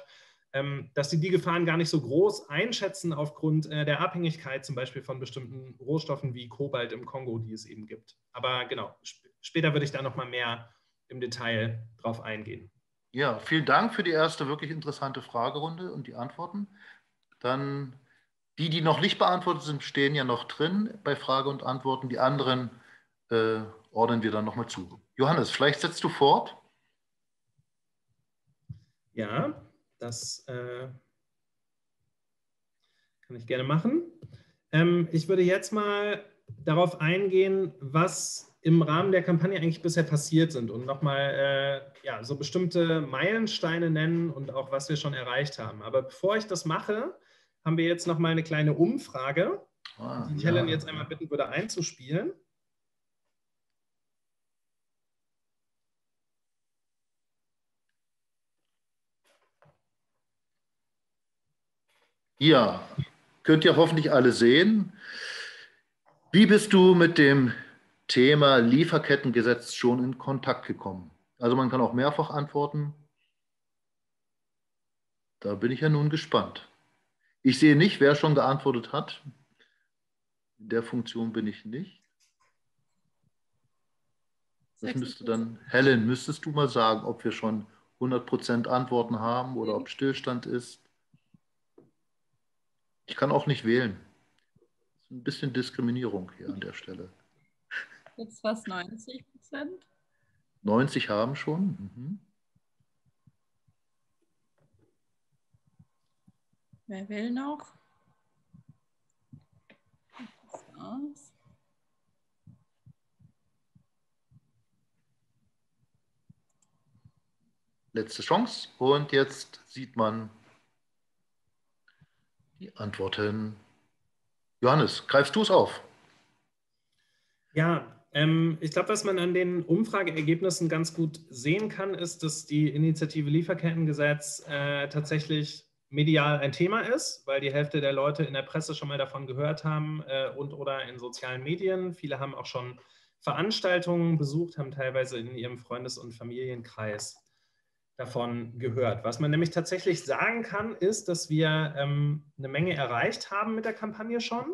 ähm, dass sie die Gefahren gar nicht so groß einschätzen aufgrund äh, der Abhängigkeit zum Beispiel von bestimmten Rohstoffen wie Kobalt im Kongo, die es eben gibt. Aber genau, sp später würde ich da nochmal mehr im Detail drauf eingehen. Ja, vielen Dank für die erste wirklich interessante Fragerunde und die Antworten. Dann die, die noch nicht beantwortet sind, stehen ja noch drin bei Frage und Antworten. Die anderen äh, ordnen wir dann nochmal zu. Johannes, vielleicht setzt du fort. Ja, das äh, kann ich gerne machen. Ähm, ich würde jetzt mal darauf eingehen, was im Rahmen der Kampagne eigentlich bisher passiert sind und nochmal äh, ja, so bestimmte Meilensteine nennen und auch, was wir schon erreicht haben. Aber bevor ich das mache, haben wir jetzt nochmal eine kleine Umfrage, Ah, die ich ja. Helen jetzt einmal bitten würde einzuspielen. Ja, könnt ihr hoffentlich alle sehen. Wie bist du mit dem Thema Lieferkettengesetz schon in Kontakt gekommen? Also man kann auch mehrfach antworten. Da bin ich ja nun gespannt. Ich sehe nicht, wer schon geantwortet hat. In der Funktion bin ich nicht. Das müsste dann, Helen, müsstest du mal sagen, ob wir schon hundert Prozent Antworten haben oder ob Stillstand ist. Ich kann auch nicht wählen. Das ist ein bisschen Diskriminierung hier an der Stelle. Jetzt fast neunzig Prozent. neunzig haben schon. Mhm. Wer will noch? Das war's. Letzte Chance. Und jetzt sieht man die Antworten. Johannes, greifst du es auf? Ja, ähm, ich glaube, was man an den Umfrageergebnissen ganz gut sehen kann, ist, dass die Initiative Lieferkettengesetz äh, tatsächlich medial ein Thema ist, weil die Hälfte der Leute in der Presse schon mal davon gehört haben äh, und oder in sozialen Medien. Viele haben auch schon Veranstaltungen besucht, haben teilweise in ihrem Freundes- und Familienkreis davon gehört. Was man nämlich tatsächlich sagen kann, ist, dass wir ähm, eine Menge erreicht haben mit der Kampagne schon.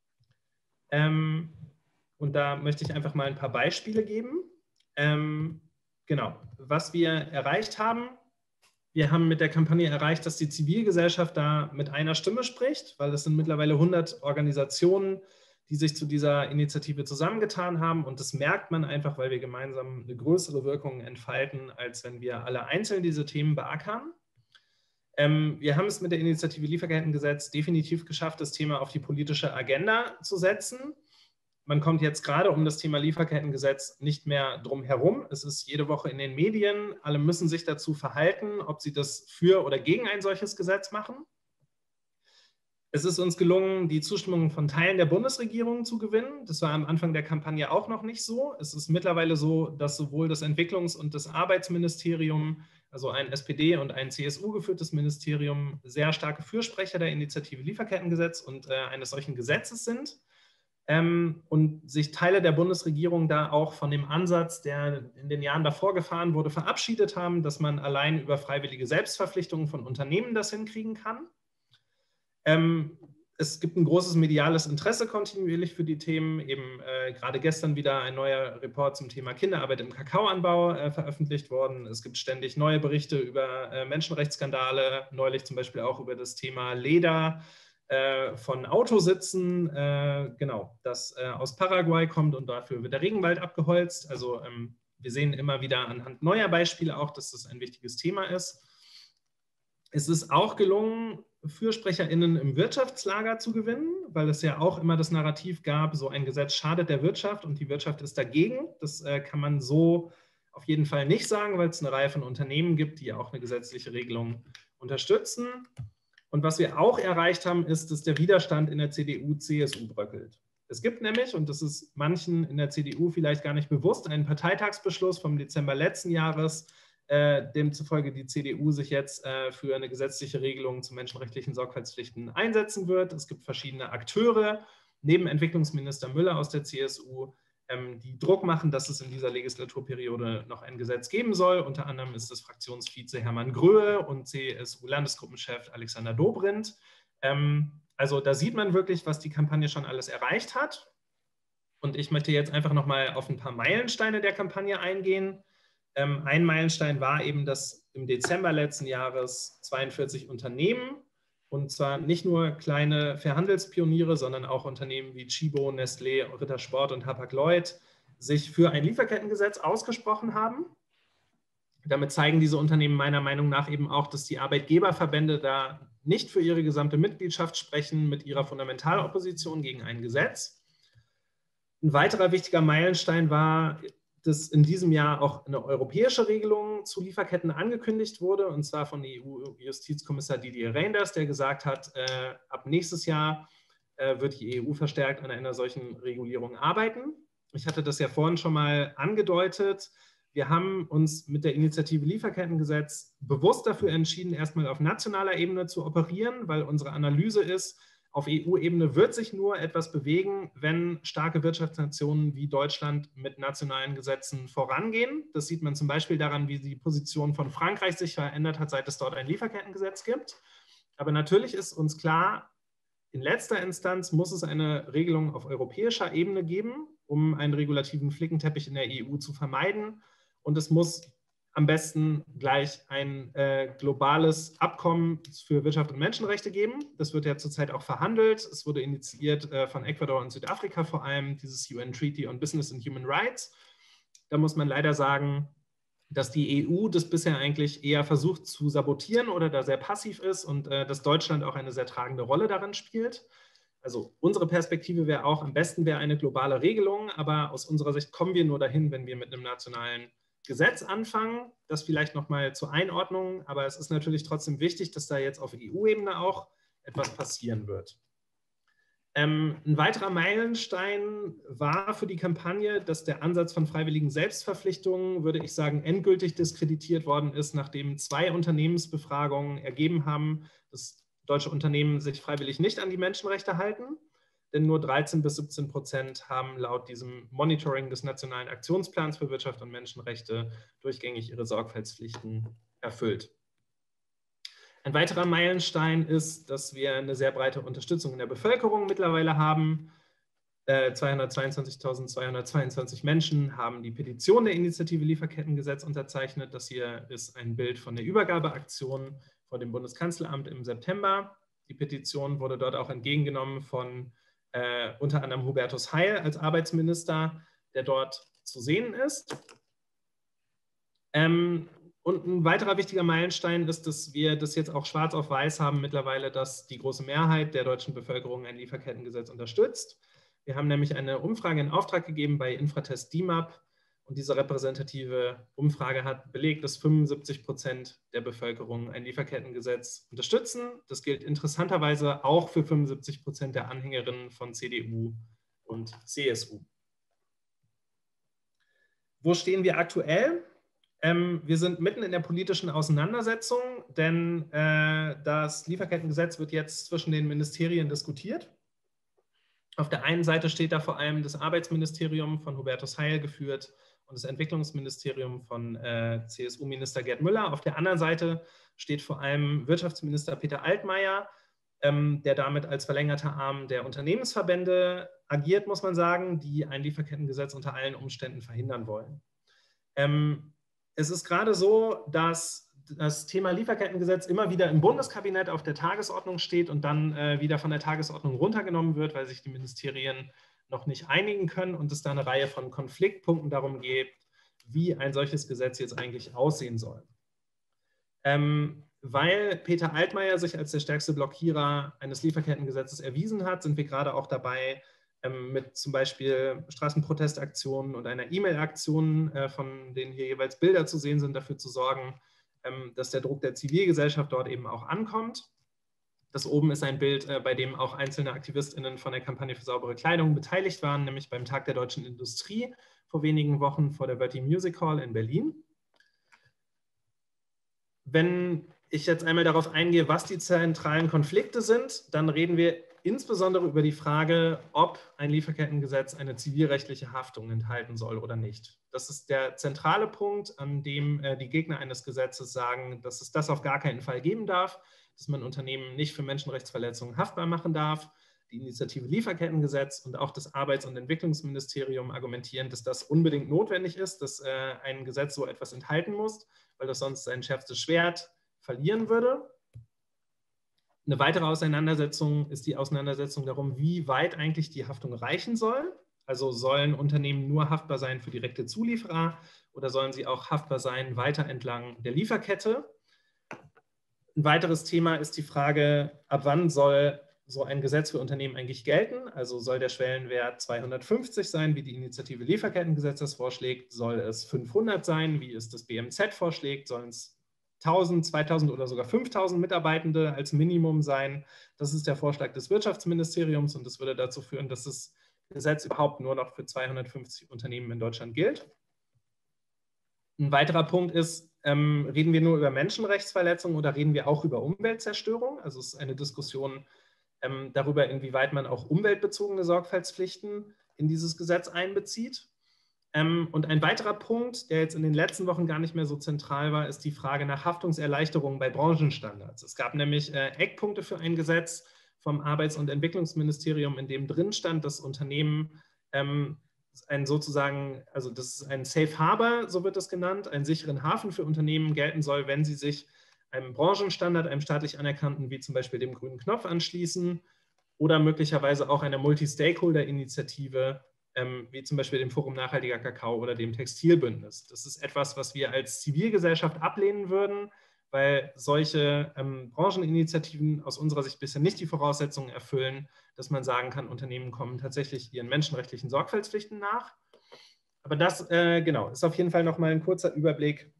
Ähm, und da möchte ich einfach mal ein paar Beispiele geben. Ähm, genau, was wir erreicht haben. Wir haben mit der Kampagne erreicht, dass die Zivilgesellschaft da mit einer Stimme spricht, weil es sind mittlerweile hundert Organisationen, die sich zu dieser Initiative zusammengetan haben. Und das merkt man einfach, weil wir gemeinsam eine größere Wirkung entfalten, als wenn wir alle einzeln diese Themen beackern. Ähm, wir haben es mit der Initiative Lieferkettengesetz definitiv geschafft, das Thema auf die politische Agenda zu setzen. Man kommt jetzt gerade um das Thema Lieferkettengesetz nicht mehr drum herum. Es ist jede Woche in den Medien. Alle müssen sich dazu verhalten, ob sie das für oder gegen ein solches Gesetz machen. Es ist uns gelungen, die Zustimmung von Teilen der Bundesregierung zu gewinnen. Das war am Anfang der Kampagne auch noch nicht so. Es ist mittlerweile so, dass sowohl das Entwicklungs- und das Arbeitsministerium, also ein S P D- und ein C S U-geführtes Ministerium, sehr starke Fürsprecher der Initiative Lieferkettengesetz und äh, eines solchen Gesetzes sind. Ähm, und sich Teile der Bundesregierung da auch von dem Ansatz, der in den Jahren davor gefahren wurde, verabschiedet haben, dass man allein über freiwillige Selbstverpflichtungen von Unternehmen das hinkriegen kann. Ähm, es gibt ein großes mediales Interesse kontinuierlich für die Themen. Eben äh, gerade gestern wieder ein neuer Report zum Thema Kinderarbeit im Kakaoanbau äh, veröffentlicht worden. Es gibt ständig neue Berichte über äh, Menschenrechtsskandale, neulich zum Beispiel auch über das Thema Leder von Autositzen, äh, genau, das äh, aus Paraguay kommt und dafür wird der Regenwald abgeholzt. Also ähm, wir sehen immer wieder anhand neuer Beispiele auch, dass das ein wichtiges Thema ist. Es ist auch gelungen, FürsprecherInnen im Wirtschaftslager zu gewinnen, weil es ja auch immer das Narrativ gab, so ein Gesetz schadet der Wirtschaft und die Wirtschaft ist dagegen. Das äh, kann man so auf jeden Fall nicht sagen, weil es eine Reihe von Unternehmen gibt, die auch eine gesetzliche Regelung unterstützen. Und was wir auch erreicht haben, ist, dass der Widerstand in der C D U C S U bröckelt. Es gibt nämlich, und das ist manchen in der C D U vielleicht gar nicht bewusst, einen Parteitagsbeschluss vom Dezember letzten Jahres, äh, demzufolge die C D U sich jetzt äh, für eine gesetzliche Regelung zu menschenrechtlichen Sorgfaltspflichten einsetzen wird. Es gibt verschiedene Akteure, neben Entwicklungsminister Müller aus der C S U, ähm, die Druck machen, dass es in dieser Legislaturperiode noch ein Gesetz geben soll. Unter anderem ist es Fraktionsvize Hermann Gröhe und C S U-Landesgruppenchef Alexander Dobrindt. Ähm, also da sieht man wirklich, was die Kampagne schon alles erreicht hat. Und ich möchte jetzt einfach nochmal auf ein paar Meilensteine der Kampagne eingehen. Ähm, ein Meilenstein war eben, dass im Dezember letzten Jahres zweiundvierzig Unternehmen, und zwar nicht nur kleine Fairhandelspioniere, sondern auch Unternehmen wie Tchibo, Nestlé, Rittersport und Hapag-Lloyd, sich für ein Lieferkettengesetz ausgesprochen haben. Damit zeigen diese Unternehmen meiner Meinung nach eben auch, dass die Arbeitgeberverbände da nicht für ihre gesamte Mitgliedschaft sprechen mit ihrer Fundamentalopposition gegen ein Gesetz. Ein weiterer wichtiger Meilenstein war, dass in diesem Jahr auch eine europäische Regelung zu Lieferketten angekündigt wurde, und zwar von E U-Justizkommissar Didier Reynders, der gesagt hat, äh, ab nächstes Jahr äh, wird die E U verstärkt an einer solchen Regulierung arbeiten. Ich hatte das ja vorhin schon mal angedeutet. Wir haben uns mit der Initiative Lieferkettengesetz bewusst dafür entschieden, erstmal auf nationaler Ebene zu operieren, weil unsere Analyse ist, auf E U-Ebene wird sich nur etwas bewegen, wenn starke Wirtschaftsnationen wie Deutschland mit nationalen Gesetzen vorangehen. Das sieht man zum Beispiel daran, wie die Position von Frankreich sich verändert hat, seit es dort ein Lieferkettengesetz gibt. Aber natürlich ist uns klar, in letzter Instanz muss es eine Regelung auf europäischer Ebene geben, um einen regulativen Flickenteppich in der E U zu vermeiden. Und es muss am besten gleich ein äh, globales Abkommen für Wirtschaft und Menschenrechte geben. Das wird ja zurzeit auch verhandelt. Es wurde initiiert äh, von Ecuador und Südafrika vor allem, dieses U N Treaty on Business and Human Rights. Da muss man leider sagen, dass die E U das bisher eigentlich eher versucht zu sabotieren oder da sehr passiv ist und äh, dass Deutschland auch eine sehr tragende Rolle darin spielt. Also unsere Perspektive wäre auch, am besten wäre eine globale Regelung, aber aus unserer Sicht kommen wir nur dahin, wenn wir mit einem nationalen Gesetz anfangen. Das vielleicht nochmal zur Einordnung, aber es ist natürlich trotzdem wichtig, dass da jetzt auf E U-Ebene auch etwas passieren wird. Ähm, ein weiterer Meilenstein war für die Kampagne, dass der Ansatz von freiwilligen Selbstverpflichtungen, würde ich sagen, endgültig diskreditiert worden ist, nachdem zwei Unternehmensbefragungen ergeben haben, dass deutsche Unternehmen sich freiwillig nicht an die Menschenrechte halten. Denn nur dreizehn bis siebzehn Prozent haben laut diesem Monitoring des Nationalen Aktionsplans für Wirtschaft und Menschenrechte durchgängig ihre Sorgfaltspflichten erfüllt. Ein weiterer Meilenstein ist, dass wir eine sehr breite Unterstützung in der Bevölkerung mittlerweile haben. zweihundertzweiundzwanzigtausendzweihundertzweiundzwanzig Menschen haben die Petition der Initiative Lieferkettengesetz unterzeichnet. Das hier ist ein Bild von der Übergabeaktion vor dem Bundeskanzleramt im September. Die Petition wurde dort auch entgegengenommen von Äh, unter anderem Hubertus Heil als Arbeitsminister, der dort zu sehen ist. Ähm, und ein weiterer wichtiger Meilenstein ist, dass wir das jetzt auch schwarz auf weiß haben mittlerweile, dass die große Mehrheit der deutschen Bevölkerung ein Lieferkettengesetz unterstützt. Wir haben nämlich eine Umfrage in Auftrag gegeben bei Infratest D I M A P und diese repräsentative Umfrage hat belegt, dass fünfundsiebzig Prozent der Bevölkerung ein Lieferkettengesetz unterstützen. Das gilt interessanterweise auch für fünfundsiebzig Prozent der Anhängerinnen von C D U und C S U. Wo stehen wir aktuell? Ähm, wir sind mitten in der politischen Auseinandersetzung, denn äh, das Lieferkettengesetz wird jetzt zwischen den Ministerien diskutiert. Auf der einen Seite steht da vor allem das Arbeitsministerium von Hubertus Heil geführt und das Entwicklungsministerium von äh, C S U-Minister Gerd Müller. Auf der anderen Seite steht vor allem Wirtschaftsminister Peter Altmaier, ähm, der damit als verlängerter Arm der Unternehmensverbände agiert, muss man sagen, die ein Lieferkettengesetz unter allen Umständen verhindern wollen. Ähm, es ist gerade so, dass das Thema Lieferkettengesetz immer wieder im Bundeskabinett auf der Tagesordnung steht und dann äh, wieder von der Tagesordnung runtergenommen wird, weil sich die Ministerien noch nicht einigen können und es da eine Reihe von Konfliktpunkten darum geht, wie ein solches Gesetz jetzt eigentlich aussehen soll. Ähm, weil Peter Altmaier sich als der stärkste Blockierer eines Lieferkettengesetzes erwiesen hat, sind wir gerade auch dabei, ähm, mit zum Beispiel Straßenprotestaktionen und einer E-Mail-Aktion, äh, von denen hier jeweils Bilder zu sehen sind, dafür zu sorgen, ähm, dass der Druck der Zivilgesellschaft dort eben auch ankommt. Das oben ist ein Bild, äh, bei dem auch einzelne AktivistInnen von der Kampagne für saubere Kleidung beteiligt waren, nämlich beim Tag der deutschen Industrie vor wenigen Wochen vor der Verdi Music Hall in Berlin. Wenn ich jetzt einmal darauf eingehe, was die zentralen Konflikte sind, dann reden wir insbesondere über die Frage, ob ein Lieferkettengesetz eine zivilrechtliche Haftung enthalten soll oder nicht. Das ist der zentrale Punkt, an dem äh, die Gegner eines Gesetzes sagen, dass es das auf gar keinen Fall geben darf, dass man Unternehmen nicht für Menschenrechtsverletzungen haftbar machen darf. Die Initiative Lieferkettengesetz und auch das Arbeits- und Entwicklungsministerium argumentieren, dass das unbedingt notwendig ist, dass äh, ein Gesetz so etwas enthalten muss, weil das sonst sein schärfstes Schwert verlieren würde. Eine weitere Auseinandersetzung ist die Auseinandersetzung darum, wie weit eigentlich die Haftung reichen soll. Also sollen Unternehmen nur haftbar sein für direkte Zulieferer oder sollen sie auch haftbar sein weiter entlang der Lieferkette? Ein weiteres Thema ist die Frage, ab wann soll so ein Gesetz für Unternehmen eigentlich gelten? Also soll der Schwellenwert zweihundertfünfzig sein, wie die Initiative Lieferkettengesetz das vorschlägt? Soll es fünfhundert sein, wie es das B M Z vorschlägt? Sollen es tausend, zweitausend oder sogar fünftausend Mitarbeitende als Minimum sein? Das ist der Vorschlag des Wirtschaftsministeriums und das würde dazu führen, dass das Gesetz überhaupt nur noch für zweihundertfünfzig Unternehmen in Deutschland gilt. Ein weiterer Punkt ist, ähm, reden wir nur über Menschenrechtsverletzungen oder reden wir auch über Umweltzerstörung? Also es ist eine Diskussion ähm, darüber, inwieweit man auch umweltbezogene Sorgfaltspflichten in dieses Gesetz einbezieht. Ähm, und ein weiterer Punkt, der jetzt in den letzten Wochen gar nicht mehr so zentral war, ist die Frage nach Haftungserleichterungen bei Branchenstandards. Es gab nämlich äh, Eckpunkte für ein Gesetz vom Arbeits- und Entwicklungsministerium, in dem drin stand, dass Unternehmen ähm, ein sozusagen, also das ist ein Safe Harbor, so wird es genannt, einen sicheren Hafen für Unternehmen gelten soll, wenn sie sich einem Branchenstandard, einem staatlich anerkannten, wie zum Beispiel dem grünen Knopf anschließen oder möglicherweise auch einer Multi-Stakeholder-Initiative, ähm, wie zum Beispiel dem Forum Nachhaltiger Kakao oder dem Textilbündnis. Das ist etwas, was wir als Zivilgesellschaft ablehnen würden, weil solche ähm, Brancheninitiativen aus unserer Sicht bisher nicht die Voraussetzungen erfüllen, dass man sagen kann, Unternehmen kommen tatsächlich ihren menschenrechtlichen Sorgfaltspflichten nach. Aber das äh, genau, ist auf jeden Fall nochmal ein kurzer Überblick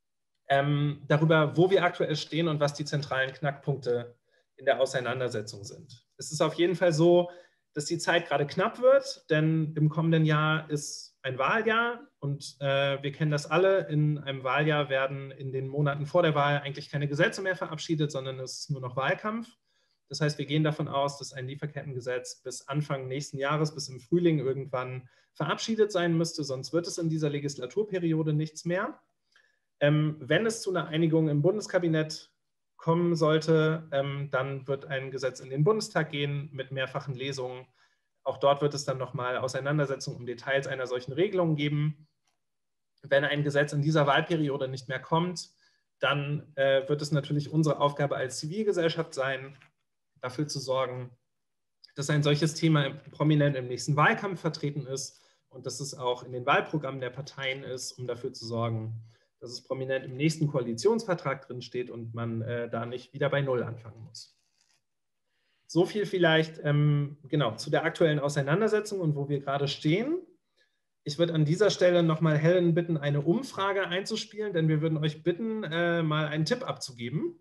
ähm, darüber, wo wir aktuell stehen und was die zentralen Knackpunkte in der Auseinandersetzung sind. Es ist auf jeden Fall so, dass die Zeit gerade knapp wird, denn im kommenden Jahr ist ein Wahljahr und äh, wir kennen das alle, in einem Wahljahr werden in den Monaten vor der Wahl eigentlich keine Gesetze mehr verabschiedet, sondern es ist nur noch Wahlkampf. Das heißt, wir gehen davon aus, dass ein Lieferkettengesetz bis Anfang nächsten Jahres, bis im Frühling irgendwann verabschiedet sein müsste, sonst wird es in dieser Legislaturperiode nichts mehr. Ähm, wenn es zu einer Einigung im Bundeskabinett kommen sollte, ähm, dann wird ein Gesetz in den Bundestag gehen mit mehrfachen Lesungen. Auch dort wird es dann nochmal Auseinandersetzungen um Details einer solchen Regelung geben. Wenn ein Gesetz in dieser Wahlperiode nicht mehr kommt, dann äh, wird es natürlich unsere Aufgabe als Zivilgesellschaft sein, dafür zu sorgen, dass ein solches Thema prominent im nächsten Wahlkampf vertreten ist und dass es auch in den Wahlprogrammen der Parteien ist, um dafür zu sorgen, dass es prominent im nächsten Koalitionsvertrag drin steht und man äh, da nicht wieder bei Null anfangen muss. So viel vielleicht ähm, genau zu der aktuellen Auseinandersetzung und wo wir gerade stehen. Ich würde an dieser Stelle nochmal Helen bitten, eine Umfrage einzuspielen, denn wir würden euch bitten, äh, mal einen Tipp abzugeben.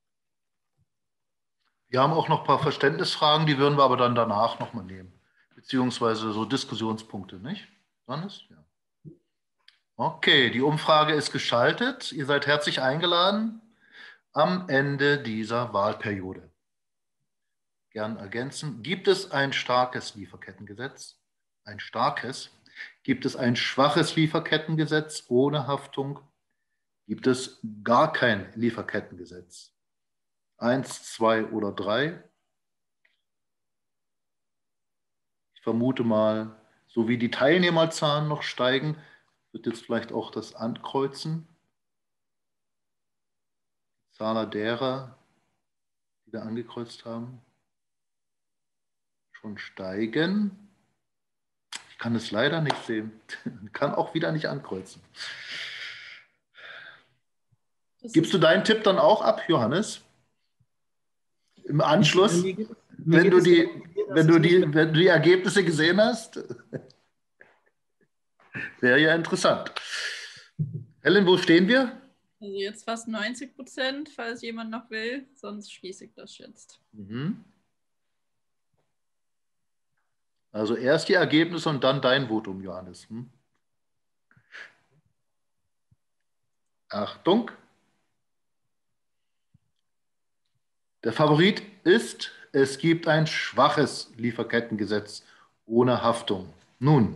Wir haben auch noch ein paar Verständnisfragen, die würden wir aber dann danach nochmal nehmen. Beziehungsweise so Diskussionspunkte, nicht? Johannes? Ja. Okay, die Umfrage ist geschaltet. Ihr seid herzlich eingeladen am Ende dieser Wahlperiode. Gern ergänzen. Gibt es ein starkes Lieferkettengesetz? Ein starkes. Gibt es ein schwaches Lieferkettengesetz ohne Haftung? Gibt es gar kein Lieferkettengesetz? Eins, zwei oder drei? Ich vermute mal, so wie die Teilnehmerzahlen noch steigen, wird jetzt vielleicht auch das Ankreuzen. Die Zahl derer, die da angekreuzt haben, schon steigen. Ich kann es leider nicht sehen. Kann auch wieder nicht ankreuzen. Das Gibst du deinen Tipp dann auch ab, Johannes? Im Anschluss, ich, mir, mir wenn, du die, genau, wenn, du die, wenn du die Ergebnisse gesehen hast? Wäre ja interessant. Helen, wo stehen wir? Also jetzt fast neunzig Prozent, falls jemand noch will, sonst schließe ich das jetzt. Mhm. Also erst die Ergebnisse und dann dein Votum, Johannes. Hm? Achtung. Der Favorit ist es gibt ein schwaches Lieferkettengesetz ohne Haftung. Nun,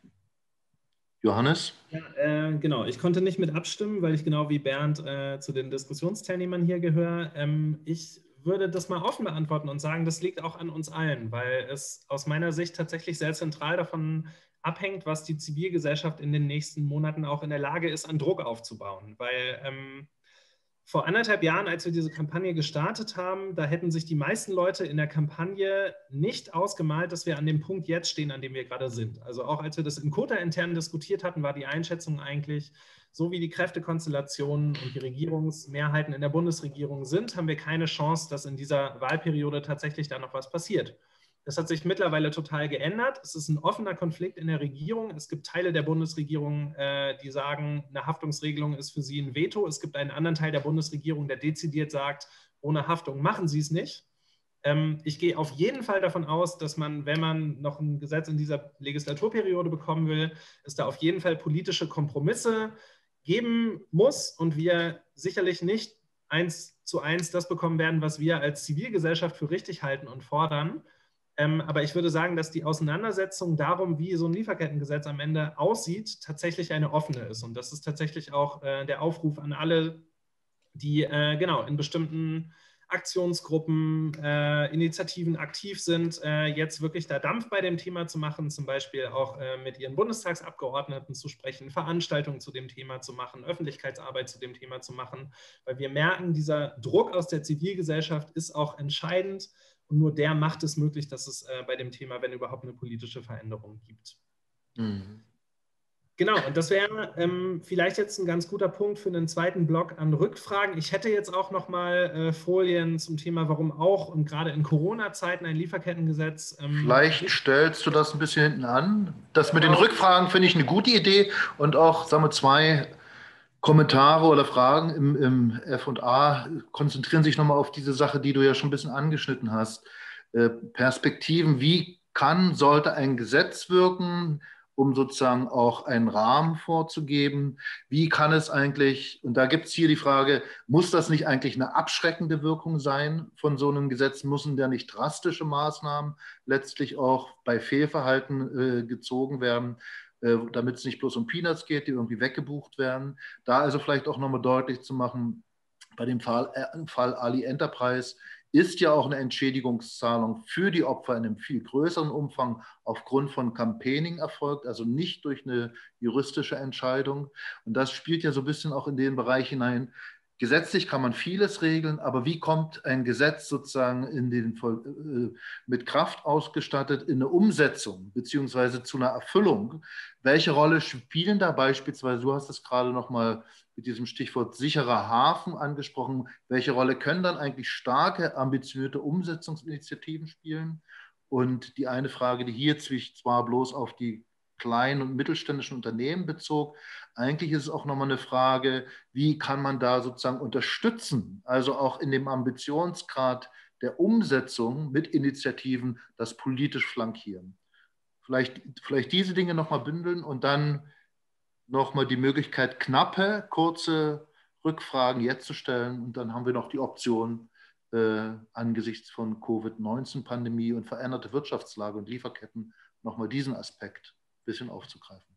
Johannes? Ja, äh, genau. Ich konnte nicht mit abstimmen, weil ich genau wie Bernd äh, zu den Diskussionsteilnehmern hier gehöre. Ähm, ich würde das mal offen beantworten und sagen, das liegt auch an uns allen, weil es aus meiner Sicht tatsächlich sehr zentral davon abhängt, was die Zivilgesellschaft in den nächsten Monaten auch in der Lage ist, an Druck aufzubauen. Weil ähm, vor anderthalb Jahren, als wir diese Kampagne gestartet haben, da hätten sich die meisten Leute in der Kampagne nicht ausgemalt, dass wir an dem Punkt jetzt stehen, an dem wir gerade sind. Also auch als wir das in Kota intern diskutiert hatten, war die Einschätzung eigentlich, so wie die Kräftekonstellationen und die Regierungsmehrheiten in der Bundesregierung sind, haben wir keine Chance, dass in dieser Wahlperiode tatsächlich da noch was passiert. Das hat sich mittlerweile total geändert. Es ist ein offener Konflikt in der Regierung. Es gibt Teile der Bundesregierung, äh, die sagen, eine Haftungsregelung ist für sie ein Veto. Es gibt einen anderen Teil der Bundesregierung, der dezidiert sagt, ohne Haftung machen sie es nicht. Ähm, ich gehe auf jeden Fall davon aus, dass man, wenn man noch ein Gesetz in dieser Legislaturperiode bekommen will, es da auf jeden Fall politische Kompromisse geben muss und wir sicherlich nicht eins zu eins das bekommen werden, was wir als Zivilgesellschaft für richtig halten und fordern. Ähm, aber ich würde sagen, dass die Auseinandersetzung darum, wie so ein Lieferkettengesetz am Ende aussieht, tatsächlich eine offene ist. Und das ist tatsächlich auch äh, der Aufruf an alle, die äh, genau in bestimmten Aktionsgruppen, äh, Initiativen aktiv sind, äh, jetzt wirklich da Dampf bei dem Thema zu machen, zum Beispiel auch äh, mit ihren Bundestagsabgeordneten zu sprechen, Veranstaltungen zu dem Thema zu machen, Öffentlichkeitsarbeit zu dem Thema zu machen, weil wir merken, dieser Druck aus der Zivilgesellschaft ist auch entscheidend. Und nur der macht es möglich, dass es äh, bei dem Thema, wenn überhaupt, eine politische Veränderung gibt. Mhm. Genau, und das wäre ähm, vielleicht jetzt ein ganz guter Punkt für einen zweiten Block an Rückfragen. Ich hätte jetzt auch noch mal äh, Folien zum Thema, warum auch und gerade in Corona-Zeiten ein Lieferkettengesetz. Ähm, vielleicht stellst du das ein bisschen hinten an. Das mit den Rückfragen finde ich eine gute Idee und auch, sagen wir, zwei Kommentare oder Fragen im, im F und A konzentrieren sich nochmal auf diese Sache, die du ja schon ein bisschen angeschnitten hast. Äh, Perspektiven, wie kann, sollte ein Gesetz wirken, um sozusagen auch einen Rahmen vorzugeben? Wie kann es eigentlich, und da gibt es hier die Frage, muss das nicht eigentlich eine abschreckende Wirkung sein von so einem Gesetz? Müssen da nicht drastische Maßnahmen letztlich auch bei Fehlverhalten äh, gezogen werden, damit es nicht bloß um Peanuts geht, die irgendwie weggebucht werden? Da also vielleicht auch nochmal deutlich zu machen, bei dem Fall, äh, Fall Ali Enterprise ist ja auch eine Entschädigungszahlung für die Opfer in einem viel größeren Umfang aufgrund von Campaigning erfolgt, also nicht durch eine juristische Entscheidung. Und das spielt ja so ein bisschen auch in den Bereich hinein. Gesetzlich kann man vieles regeln, aber wie kommt ein Gesetz sozusagen in den, äh, mit Kraft ausgestattet in eine Umsetzung beziehungsweise zu einer Erfüllung? Welche Rolle spielen da beispielsweise, du hast es gerade noch mal mit diesem Stichwort sicherer Hafen angesprochen, welche Rolle können dann eigentlich starke, ambitionierte Umsetzungsinitiativen spielen? Und die eine Frage, die hier zwar bloß auf die kleinen und mittelständischen Unternehmen bezog. Eigentlich ist es auch nochmal eine Frage, wie kann man da sozusagen unterstützen, also auch in dem Ambitionsgrad der Umsetzung mit Initiativen das politisch flankieren. Vielleicht, vielleicht diese Dinge nochmal bündeln und dann nochmal die Möglichkeit, knappe, kurze Rückfragen jetzt zu stellen. Und dann haben wir noch die Option, äh, angesichts von Covid neunzehn-Pandemie und veränderte Wirtschaftslage und Lieferketten nochmal diesen Aspekt ein bisschen aufzugreifen.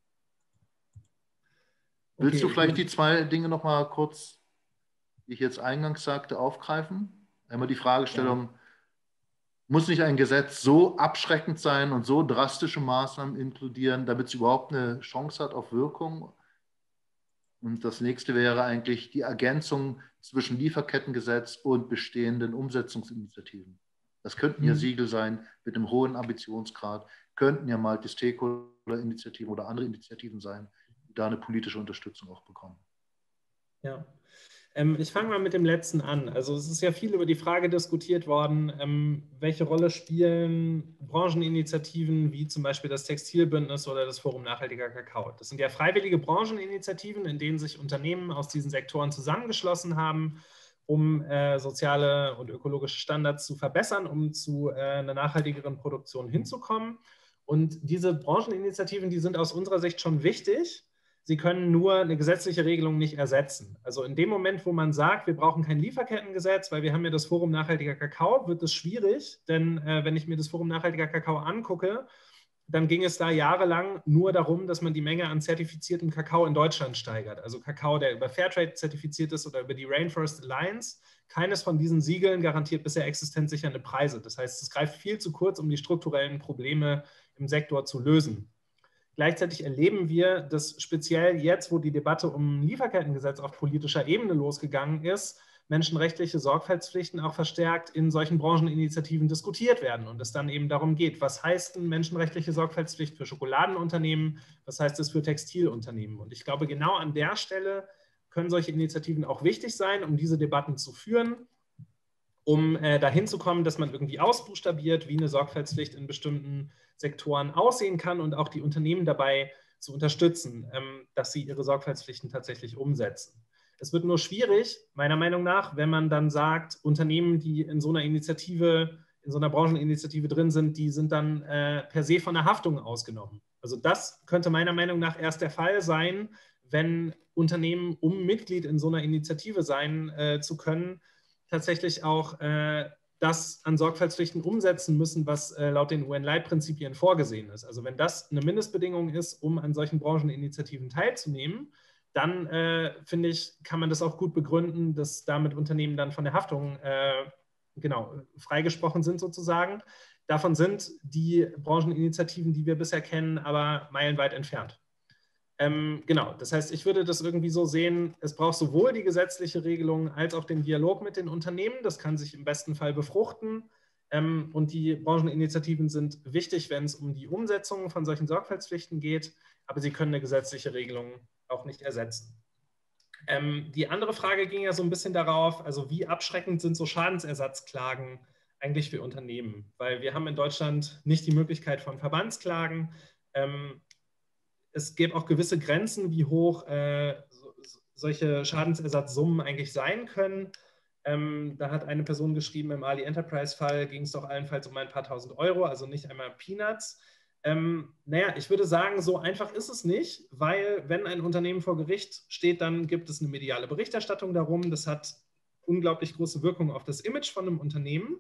Okay. Willst du vielleicht die zwei Dinge noch mal kurz, die ich jetzt eingangs sagte, aufgreifen? Einmal die Fragestellung, ja. Muss nicht ein Gesetz so abschreckend sein und so drastische Maßnahmen inkludieren, damit es überhaupt eine Chance hat auf Wirkung? Und das nächste wäre eigentlich die Ergänzung zwischen Lieferkettengesetz und bestehenden Umsetzungsinitiativen. Das könnten ja Siegel sein mit einem hohen Ambitionsgrad, könnten ja Multi-Stakeholder-Initiativen oder andere Initiativen sein, die da eine politische Unterstützung auch bekommen. Ja, ähm, ich fange mal mit dem letzten an. Also es ist ja viel über die Frage diskutiert worden, ähm, welche Rolle spielen Brancheninitiativen wie zum Beispiel das Textilbündnis oder das Forum Nachhaltiger Kakao. Das sind ja freiwillige Brancheninitiativen, in denen sich Unternehmen aus diesen Sektoren zusammengeschlossen haben, um äh, soziale und ökologische Standards zu verbessern, um zu äh, einer nachhaltigeren Produktion hinzukommen. Und diese Brancheninitiativen, die sind aus unserer Sicht schon wichtig, sie können nur eine gesetzliche Regelung nicht ersetzen. Also in dem Moment, wo man sagt, wir brauchen kein Lieferkettengesetz, weil wir haben ja das Forum Nachhaltiger Kakao, wird es schwierig, denn äh, wenn ich mir das Forum Nachhaltiger Kakao angucke, dann ging es da jahrelang nur darum, dass man die Menge an zertifiziertem Kakao in Deutschland steigert. Also Kakao, der über Fairtrade zertifiziert ist oder über die Rainforest Alliance. Keines von diesen Siegeln garantiert bisher existenzsichernde Preise. Das heißt, es greift viel zu kurz, um die strukturellen Probleme im Sektor zu lösen. Gleichzeitig erleben wir, dass speziell jetzt, wo die Debatte um ein Lieferkettengesetz auf politischer Ebene losgegangen ist, menschenrechtliche Sorgfaltspflichten auch verstärkt in solchen Brancheninitiativen diskutiert werden und es dann eben darum geht, was heißt eine menschenrechtliche Sorgfaltspflicht für Schokoladenunternehmen, was heißt es für Textilunternehmen. Und ich glaube, genau an der Stelle können solche Initiativen auch wichtig sein, um diese Debatten zu führen, um äh, dahin zu kommen, dass man irgendwie ausbuchstabiert, wie eine Sorgfaltspflicht in bestimmten Sektoren aussehen kann und auch die Unternehmen dabei zu unterstützen, ähm, dass sie ihre Sorgfaltspflichten tatsächlich umsetzen. Es wird nur schwierig, meiner Meinung nach, wenn man dann sagt, Unternehmen, die in so einer Initiative, in so einer Brancheninitiative drin sind, die sind dann äh, per se von der Haftung ausgenommen. Also das könnte meiner Meinung nach erst der Fall sein, wenn Unternehmen, um Mitglied in so einer Initiative sein äh, zu können, tatsächlich auch äh, das an Sorgfaltspflichten umsetzen müssen, was äh, laut den U N-Leitprinzipien vorgesehen ist. Also wenn das eine Mindestbedingung ist, um an solchen Brancheninitiativen teilzunehmen, dann äh, finde ich, kann man das auch gut begründen, dass damit Unternehmen dann von der Haftung äh, genau, freigesprochen sind sozusagen. Davon sind die Brancheninitiativen, die wir bisher kennen, aber meilenweit entfernt. Ähm, genau, das heißt, ich würde das irgendwie so sehen, es braucht sowohl die gesetzliche Regelung als auch den Dialog mit den Unternehmen. Das kann sich im besten Fall befruchten. Ähm, und die Brancheninitiativen sind wichtig, wenn es um die Umsetzung von solchen Sorgfaltspflichten geht, aber sie können eine gesetzliche Regelung auch nicht ersetzen. Ähm, die andere Frage ging ja so ein bisschen darauf, also wie abschreckend sind so Schadensersatzklagen eigentlich für Unternehmen? Weil wir haben in Deutschland nicht die Möglichkeit von Verbandsklagen. Ähm, es gibt auch gewisse Grenzen, wie hoch äh, so, solche Schadensersatzsummen eigentlich sein können. Ähm, da hat eine Person geschrieben, im Ali Enterprise-Fall ging es doch allenfalls um ein paar tausend Euro, also nicht einmal Peanuts. Ähm, naja, ich würde sagen, so einfach ist es nicht, weil wenn ein Unternehmen vor Gericht steht, dann gibt es eine mediale Berichterstattung darum. Das hat unglaublich große Wirkung auf das Image von einem Unternehmen.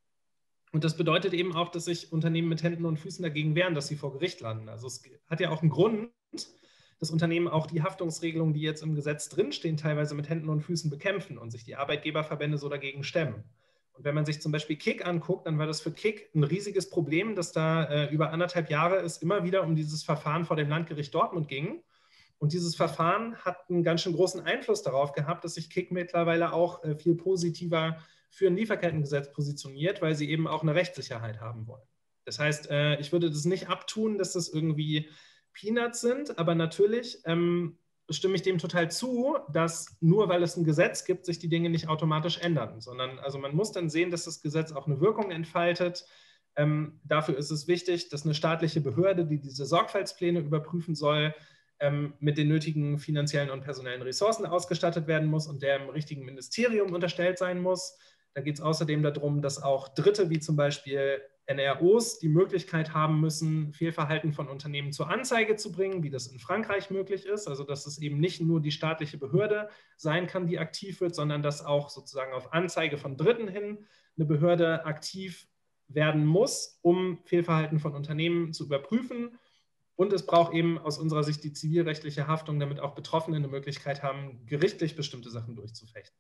Und das bedeutet eben auch, dass sich Unternehmen mit Händen und Füßen dagegen wehren, dass sie vor Gericht landen. Also es hat ja auch einen Grund, dass Unternehmen auch die Haftungsregelungen, die jetzt im Gesetz drinstehen, teilweise mit Händen und Füßen bekämpfen und sich die Arbeitgeberverbände so dagegen stemmen. Und wenn man sich zum Beispiel Kick anguckt, dann war das für Kick ein riesiges Problem, dass da äh, über anderthalb Jahre es immer wieder um dieses Verfahren vor dem Landgericht Dortmund ging. Und dieses Verfahren hat einen ganz schön großen Einfluss darauf gehabt, dass sich Kick mittlerweile auch äh, viel positiver für ein Lieferkettengesetz positioniert, weil sie eben auch eine Rechtssicherheit haben wollen. Das heißt, äh, ich würde das nicht abtun, dass das irgendwie Peanuts sind, aber natürlich ähm, stimme ich dem total zu, dass nur weil es ein Gesetz gibt, sich die Dinge nicht automatisch ändern, sondern also man muss dann sehen, dass das Gesetz auch eine Wirkung entfaltet. Ähm, dafür ist es wichtig, dass eine staatliche Behörde, die diese Sorgfaltspläne überprüfen soll, ähm, mit den nötigen finanziellen und personellen Ressourcen ausgestattet werden muss und der im richtigen Ministerium unterstellt sein muss. Da geht es außerdem darum, dass auch Dritte, wie zum Beispiel N R Os, die Möglichkeit haben müssen, Fehlverhalten von Unternehmen zur Anzeige zu bringen, wie das in Frankreich möglich ist. Also dass es eben nicht nur die staatliche Behörde sein kann, die aktiv wird, sondern dass auch sozusagen auf Anzeige von Dritten hin eine Behörde aktiv werden muss, um Fehlverhalten von Unternehmen zu überprüfen. Und es braucht eben aus unserer Sicht die zivilrechtliche Haftung, damit auch Betroffene eine Möglichkeit haben, gerichtlich bestimmte Sachen durchzufechten.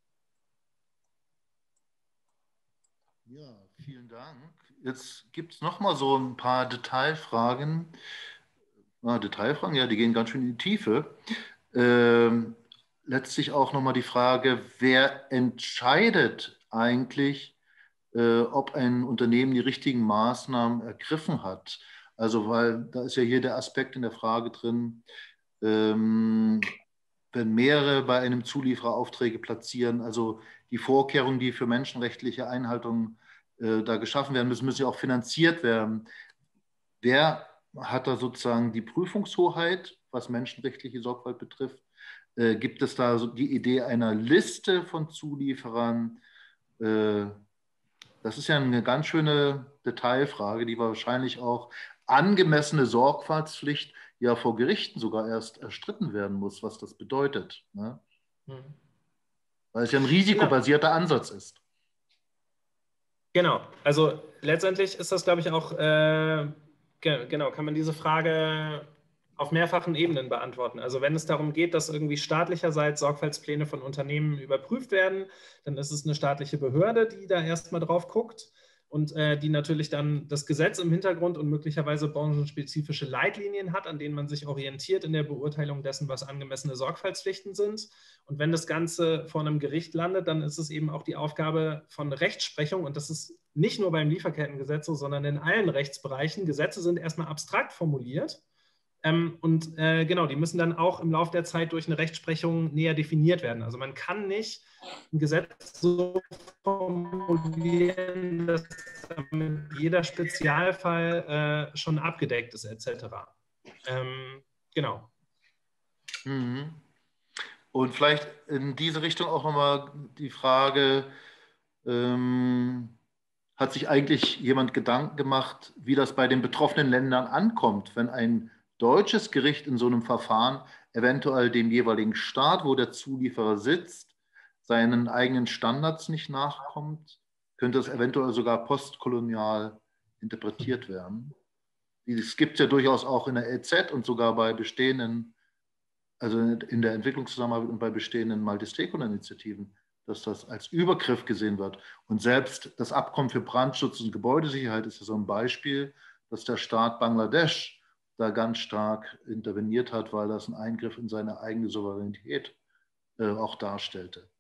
Ja, vielen Dank. Jetzt gibt es noch mal so ein paar Detailfragen. Ah, Detailfragen, ja, die gehen ganz schön in die Tiefe. Ähm, letztlich auch noch mal die Frage, wer entscheidet eigentlich, äh, ob ein Unternehmen die richtigen Maßnahmen ergriffen hat? Also, weil da ist ja hier der Aspekt in der Frage drin, ähm, wenn mehrere bei einem Zulieferer Aufträge platzieren, also die Vorkehrungen, die für menschenrechtliche Einhaltung äh, da geschaffen werden müssen, müssen ja auch finanziert werden. Wer hat da sozusagen die Prüfungshoheit, was menschenrechtliche Sorgfalt betrifft? Äh, gibt es da so die Idee einer Liste von Zulieferern? Äh, das ist ja eine ganz schöne Detailfrage, die wahrscheinlich auch angemessene Sorgfaltspflicht ja vor Gerichten sogar erst erstritten werden muss, was das bedeutet. Ne? Mhm. Weil es ja ein risikobasierter genau. Ansatz ist. Genau, also letztendlich ist das, glaube ich, auch, äh, ge genau, kann man diese Frage auf mehrfachen Ebenen beantworten. Also wenn es darum geht, dass irgendwie staatlicherseits Sorgfaltspläne von Unternehmen überprüft werden, dann ist es eine staatliche Behörde, die da erstmal drauf guckt und äh, die natürlich dann das Gesetz im Hintergrund und möglicherweise branchenspezifische Leitlinien hat, an denen man sich orientiert in der Beurteilung dessen, was angemessene Sorgfaltspflichten sind. Und wenn das Ganze vor einem Gericht landet, dann ist es eben auch die Aufgabe von Rechtsprechung, und das ist nicht nur beim Lieferkettengesetz so, sondern in allen Rechtsbereichen. Gesetze sind erstmal abstrakt formuliert. Ähm, und äh, genau, die müssen dann auch im Laufe der Zeit durch eine Rechtsprechung näher definiert werden. Also man kann nicht ein Gesetz so formulieren, dass damit jeder Spezialfall äh, schon abgedeckt ist, et cetera. Ähm, genau. Mhm. Und vielleicht in diese Richtung auch nochmal die Frage, ähm, hat sich eigentlich jemand Gedanken gemacht, wie das bei den betroffenen Ländern ankommt, wenn ein deutsches Gericht in so einem Verfahren eventuell dem jeweiligen Staat, wo der Zulieferer sitzt, seinen eigenen Standards nicht nachkommt? Könnte es eventuell sogar postkolonial interpretiert werden? Es gibt ja durchaus auch in der E Z und sogar bei bestehenden, also in der Entwicklungszusammenarbeit und bei bestehenden Multi-Stakeholder-Initiativen, dass das als Übergriff gesehen wird. Und selbst das Abkommen für Brandschutz und Gebäudesicherheit ist ja so ein Beispiel, dass der Staat Bangladesch da ganz stark interveniert hat, weil das einen Eingriff in seine eigene Souveränität äh, auch darstellte.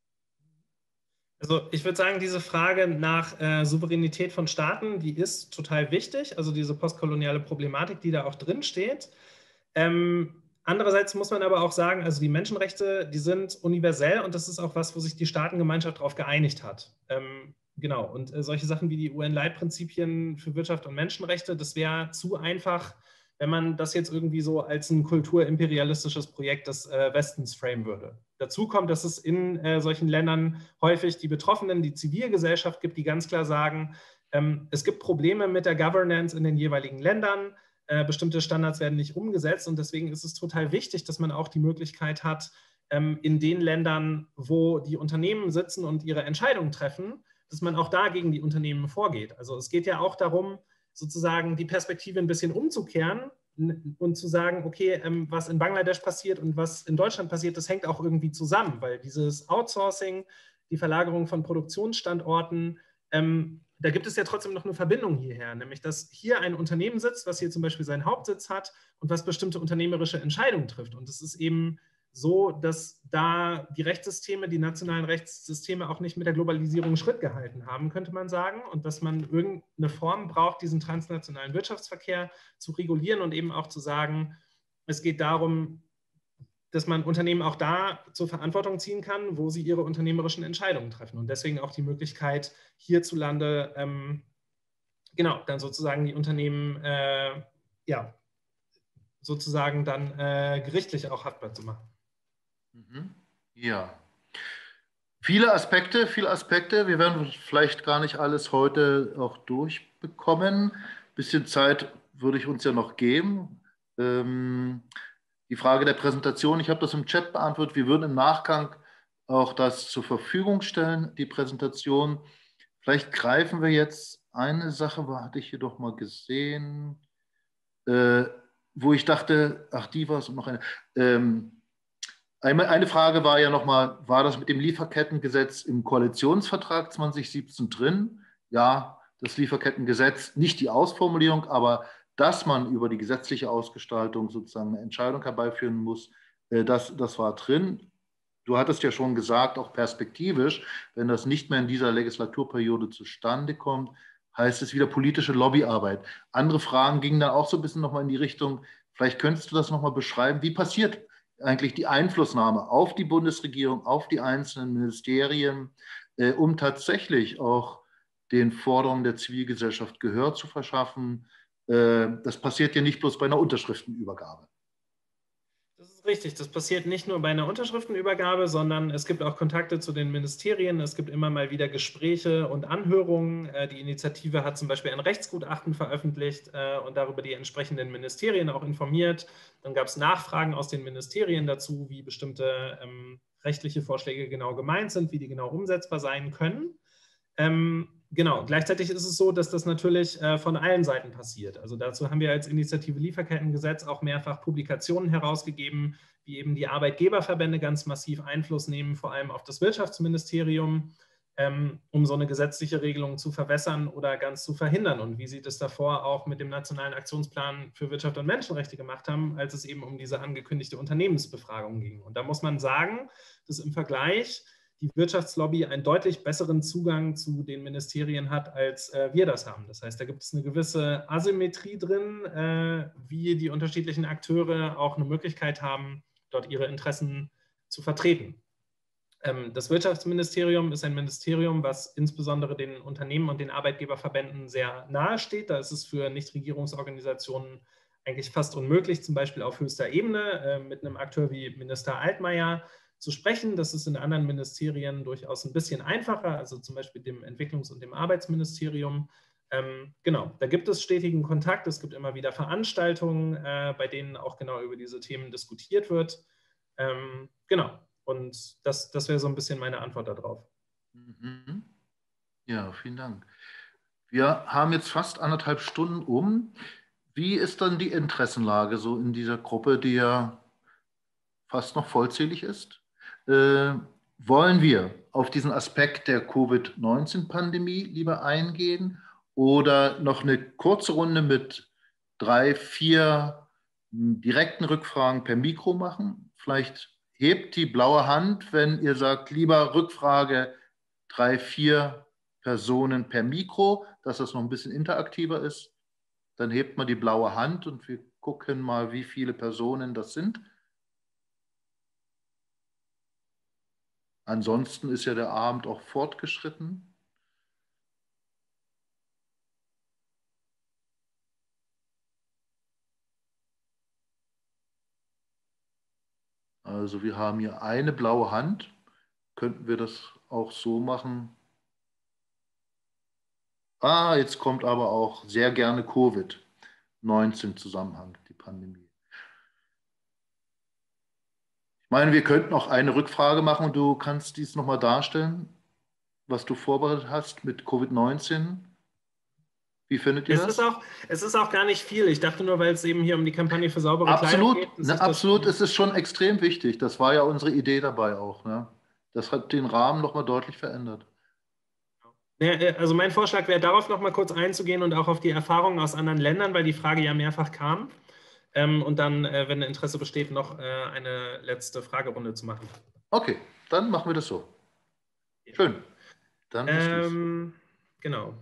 Also ich würde sagen, diese Frage nach äh, Souveränität von Staaten, die ist total wichtig, also diese postkoloniale Problematik, die da auch drin steht. Ähm, andererseits muss man aber auch sagen, also die Menschenrechte, die sind universell und das ist auch was, wo sich die Staatengemeinschaft darauf geeinigt hat. Ähm, genau, und äh, solche Sachen wie die U N-Leitprinzipien für Wirtschaft und Menschenrechte, das wäre zu einfach, wenn man das jetzt irgendwie so als ein kulturimperialistisches Projekt des äh, Westens framen würde. Dazu kommt, dass es in äh, solchen Ländern häufig die Betroffenen, die Zivilgesellschaft gibt, die ganz klar sagen, ähm, es gibt Probleme mit der Governance in den jeweiligen Ländern, äh, bestimmte Standards werden nicht umgesetzt und deswegen ist es total wichtig, dass man auch die Möglichkeit hat, ähm, in den Ländern, wo die Unternehmen sitzen und ihre Entscheidungen treffen, dass man auch da gegen die Unternehmen vorgeht. Also es geht ja auch darum, sozusagen die Perspektive ein bisschen umzukehren und zu sagen, okay, ähm, was in Bangladesch passiert und was in Deutschland passiert, das hängt auch irgendwie zusammen, weil dieses Outsourcing, die Verlagerung von Produktionsstandorten, ähm, da gibt es ja trotzdem noch eine Verbindung hierher, nämlich dass hier ein Unternehmen sitzt, was hier zum Beispiel seinen Hauptsitz hat und was bestimmte unternehmerische Entscheidungen trifft. Und es ist eben so, dass da die Rechtssysteme, die nationalen Rechtssysteme auch nicht mit der Globalisierung Schritt gehalten haben, könnte man sagen. Und dass man irgendeine Form braucht, diesen transnationalen Wirtschaftsverkehr zu regulieren und eben auch zu sagen, es geht darum, dass man Unternehmen auch da zur Verantwortung ziehen kann, wo sie ihre unternehmerischen Entscheidungen treffen. Und deswegen auch die Möglichkeit, hierzulande ähm, genau, dann sozusagen die Unternehmen äh, ja, sozusagen dann äh, gerichtlich auch haftbar zu machen. Ja, viele Aspekte, viele Aspekte. Wir werden vielleicht gar nicht alles heute auch durchbekommen. Ein bisschen Zeit würde ich uns ja noch geben. Ähm, die Frage der Präsentation, ich habe das im Chat beantwortet. Wir würden im Nachgang auch das zur Verfügung stellen, die Präsentation. Vielleicht greifen wir jetzt eine Sache, hatte ich hier doch mal gesehen, äh, wo ich dachte, ach, die war es und noch eine. Ähm, Eine Frage war ja nochmal, war das mit dem Lieferkettengesetz im Koalitionsvertrag zwanzig siebzehn drin? Ja, das Lieferkettengesetz, nicht die Ausformulierung, aber dass man über die gesetzliche Ausgestaltung sozusagen eine Entscheidung herbeiführen muss, das, das war drin. Du hattest ja schon gesagt, auch perspektivisch, wenn das nicht mehr in dieser Legislaturperiode zustande kommt, heißt es wieder politische Lobbyarbeit. Andere Fragen gingen dann auch so ein bisschen nochmal in die Richtung, vielleicht könntest du das nochmal beschreiben, wie passiert eigentlich die Einflussnahme auf die Bundesregierung, auf die einzelnen Ministerien, äh, um tatsächlich auch den Forderungen der Zivilgesellschaft Gehör zu verschaffen. Äh, das passiert ja nicht bloß bei einer Unterschriftenübergabe. Das ist richtig. Das passiert nicht nur bei einer Unterschriftenübergabe, sondern es gibt auch Kontakte zu den Ministerien. Es gibt immer mal wieder Gespräche und Anhörungen. Die Initiative hat zum Beispiel ein Rechtsgutachten veröffentlicht und darüber die entsprechenden Ministerien auch informiert. Dann gab es Nachfragen aus den Ministerien dazu, wie bestimmte ähm, rechtliche Vorschläge genau gemeint sind, wie die genau umsetzbar sein können. Ähm, genau, gleichzeitig ist es so, dass das natürlich äh, von allen Seiten passiert. Also dazu haben wir als Initiative Lieferkettengesetz auch mehrfach Publikationen herausgegeben, wie eben die Arbeitgeberverbände ganz massiv Einfluss nehmen, vor allem auf das Wirtschaftsministerium, ähm, um so eine gesetzliche Regelung zu verwässern oder ganz zu verhindern. Und wie sie das davor auch mit dem Nationalen Aktionsplan für Wirtschaft und Menschenrechte gemacht haben, als es eben um diese angekündigte Unternehmensbefragung ging. Und da muss man sagen, dass im Vergleich die Wirtschaftslobby einen deutlich besseren Zugang zu den Ministerien hat, als äh, wir das haben. Das heißt, da gibt es eine gewisse Asymmetrie drin, äh, wie die unterschiedlichen Akteure auch eine Möglichkeit haben, dort ihre Interessen zu vertreten. Ähm, das Wirtschaftsministerium ist ein Ministerium, was insbesondere den Unternehmen und den Arbeitgeberverbänden sehr nahe steht. Da ist es für Nichtregierungsorganisationen eigentlich fast unmöglich, zum Beispiel auf höchster Ebene äh, mit einem Akteur wie Minister Altmaier zu sprechen. Das ist in anderen Ministerien durchaus ein bisschen einfacher, also zum Beispiel dem Entwicklungs- und dem Arbeitsministerium. Ähm, genau, da gibt es stetigen Kontakt. Es gibt immer wieder Veranstaltungen, äh, bei denen auch genau über diese Themen diskutiert wird. Ähm, genau, und das, das wäre so ein bisschen meine Antwort darauf. Mhm. Ja, vielen Dank. Wir haben jetzt fast anderthalb Stunden um. Wie ist dann die Interessenlage so in dieser Gruppe, die ja fast noch vollzählig ist? Äh, wollen wir auf diesen Aspekt der Covid neunzehn Pandemie lieber eingehen oder noch eine kurze Runde mit drei, vier direkten Rückfragen per Mikro machen? Vielleicht hebt die blaue Hand, wenn ihr sagt, lieber Rückfrage drei, vier Personen per Mikro, dass das noch ein bisschen interaktiver ist. Dann hebt man die blaue Hand und wir gucken mal, wie viele Personen das sind. Ansonsten ist ja der Abend auch fortgeschritten. Also wir haben hier eine blaue Hand. Könnten wir das auch so machen? Ah, jetzt kommt aber auch sehr gerne Covid neunzehn Zusammenhang, die Pandemie. Ich meine, wir könnten auch eine Rückfrage machen und du kannst dies nochmal darstellen, was du vorbereitet hast mit Covid neunzehn. Wie findet ihr Es das? ist auch, es ist auch gar nicht viel. Ich dachte nur, weil es eben hier um die Kampagne für saubere Absolut, Kleidung geht. ne, absolut, es ist schon extrem wichtig. Das war ja unsere Idee dabei auch. Ne? Das hat den Rahmen nochmal deutlich verändert. Ja, also mein Vorschlag wäre, darauf noch mal kurz einzugehen und auch auf die Erfahrungen aus anderen Ländern, weil die Frage ja mehrfach kam. Ähm, und dann, äh, wenn Interesse besteht, noch äh, eine letzte Fragerunde zu machen. Okay, dann machen wir das so. Schön. Dann ähm, genau.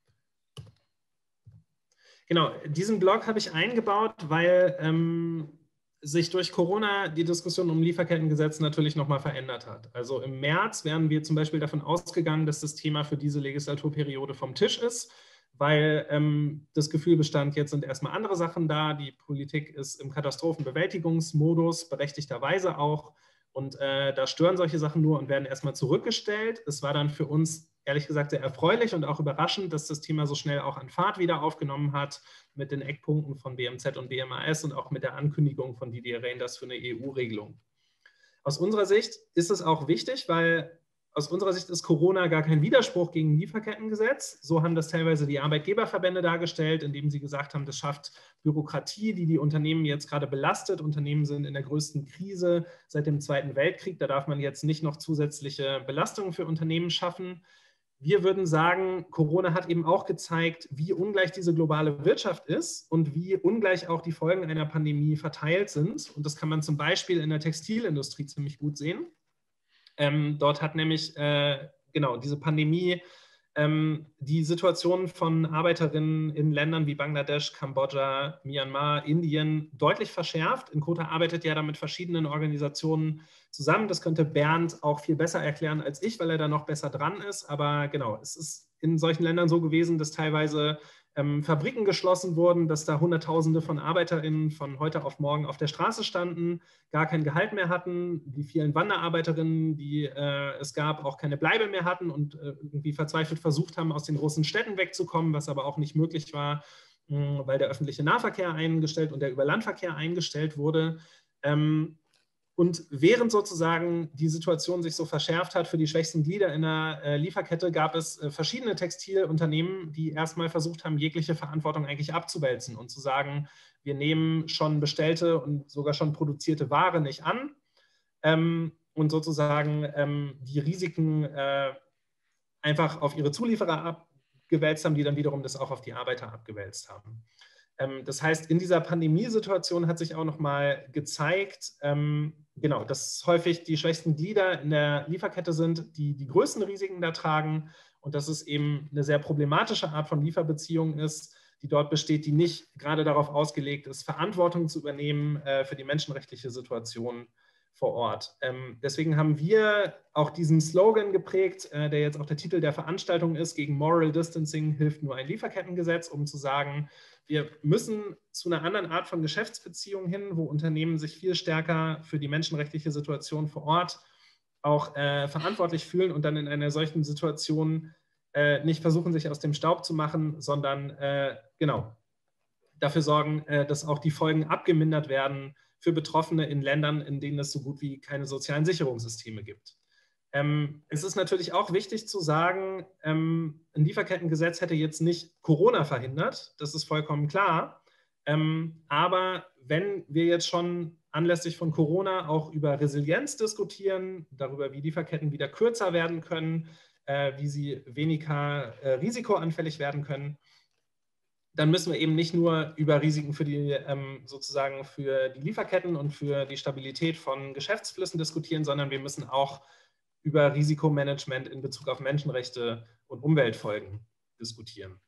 Genau, diesen Blog habe ich eingebaut, weil ähm, sich durch Corona die Diskussion um Lieferkettengesetz natürlich nochmal verändert hat. Also im März wären wir zum Beispiel davon ausgegangen, dass das Thema für diese Legislaturperiode vom Tisch ist, weil ähm, das Gefühl bestand, jetzt sind erstmal andere Sachen da. Die Politik ist im Katastrophenbewältigungsmodus, berechtigterweise auch. Und äh, da stören solche Sachen nur und werden erstmal zurückgestellt. Es war dann für uns ehrlich gesagt sehr erfreulich und auch überraschend, dass das Thema so schnell auch an Fahrt wieder aufgenommen hat mit den Eckpunkten von B M Z und B M A S und auch mit der Ankündigung von Didier Reynders für eine E U-Regelung. Aus unserer Sicht ist es auch wichtig, weil aus unserer Sicht ist Corona gar kein Widerspruch gegen Lieferkettengesetz. So haben das teilweise die Arbeitgeberverbände dargestellt, indem sie gesagt haben, das schafft Bürokratie, die die Unternehmen jetzt gerade belastet. Unternehmen sind in der größten Krise seit dem Zweiten Weltkrieg. Da darf man jetzt nicht noch zusätzliche Belastungen für Unternehmen schaffen. Wir würden sagen, Corona hat eben auch gezeigt, wie ungleich diese globale Wirtschaft ist und wie ungleich auch die Folgen einer Pandemie verteilt sind. Und das kann man zum Beispiel in der Textilindustrie ziemlich gut sehen. Ähm, dort hat nämlich äh, genau diese Pandemie ähm, die Situation von Arbeiterinnen in Ländern wie Bangladesch, Kambodscha, Myanmar, Indien deutlich verschärft. Inkota arbeitet ja da mit verschiedenen Organisationen zusammen. Das könnte Bernd auch viel besser erklären als ich, weil er da noch besser dran ist. Aber genau, es ist in solchen Ländern so gewesen, dass teilweise ähm, Fabriken geschlossen wurden, dass da Hunderttausende von ArbeiterInnen von heute auf morgen auf der Straße standen, gar kein Gehalt mehr hatten, die vielen Wanderarbeiterinnen, die äh, es gab, auch keine Bleibe mehr hatten und äh, irgendwie verzweifelt versucht haben, aus den großen Städten wegzukommen, was aber auch nicht möglich war, mh, weil der öffentliche Nahverkehr eingestellt und der Überlandverkehr eingestellt wurde. Ähm, Und während sozusagen die Situation sich so verschärft hat für die schwächsten Glieder in der äh, Lieferkette, gab es äh, verschiedene Textilunternehmen, die erstmal versucht haben, jegliche Verantwortung eigentlich abzuwälzen und zu sagen, wir nehmen schon bestellte und sogar schon produzierte Ware nicht an ähm, und sozusagen ähm, die Risiken äh, einfach auf ihre Zulieferer abgewälzt haben, die dann wiederum das auch auf die Arbeiter abgewälzt haben. Das heißt, in dieser Pandemiesituation hat sich auch nochmal gezeigt, ähm, genau, dass häufig die schwächsten Glieder in der Lieferkette sind, die die größten Risiken da tragen und dass es eben eine sehr problematische Art von Lieferbeziehung ist, die dort besteht, die nicht gerade darauf ausgelegt ist, Verantwortung zu übernehmen äh, für die menschenrechtliche Situation vor Ort. Ähm, deswegen haben wir auch diesen Slogan geprägt, äh, der jetzt auch der Titel der Veranstaltung ist: Gegen Moral Distancing hilft nur ein Lieferkettengesetz, um zu sagen, wir müssen zu einer anderen Art von Geschäftsbeziehung hin, wo Unternehmen sich viel stärker für die menschenrechtliche Situation vor Ort auch äh, verantwortlich fühlen und dann in einer solchen Situation äh, nicht versuchen, sich aus dem Staub zu machen, sondern äh, genau dafür sorgen, äh, dass auch die Folgen abgemindert werden für Betroffene in Ländern, in denen es so gut wie keine sozialen Sicherungssysteme gibt. Ähm, es ist natürlich auch wichtig zu sagen, ähm, ein Lieferkettengesetz hätte jetzt nicht Corona verhindert, das ist vollkommen klar. Ähm, aber wenn wir jetzt schon anlässlich von Corona auch über Resilienz diskutieren, darüber, wie Lieferketten wieder kürzer werden können, äh, wie sie weniger äh, risikoanfällig werden können, dann müssen wir eben nicht nur über Risiken für die, ähm, sozusagen für die Lieferketten und für die Stabilität von Geschäftsflüssen diskutieren, sondern wir müssen auch über Risikomanagement in Bezug auf Menschenrechte und Umweltfolgen diskutieren.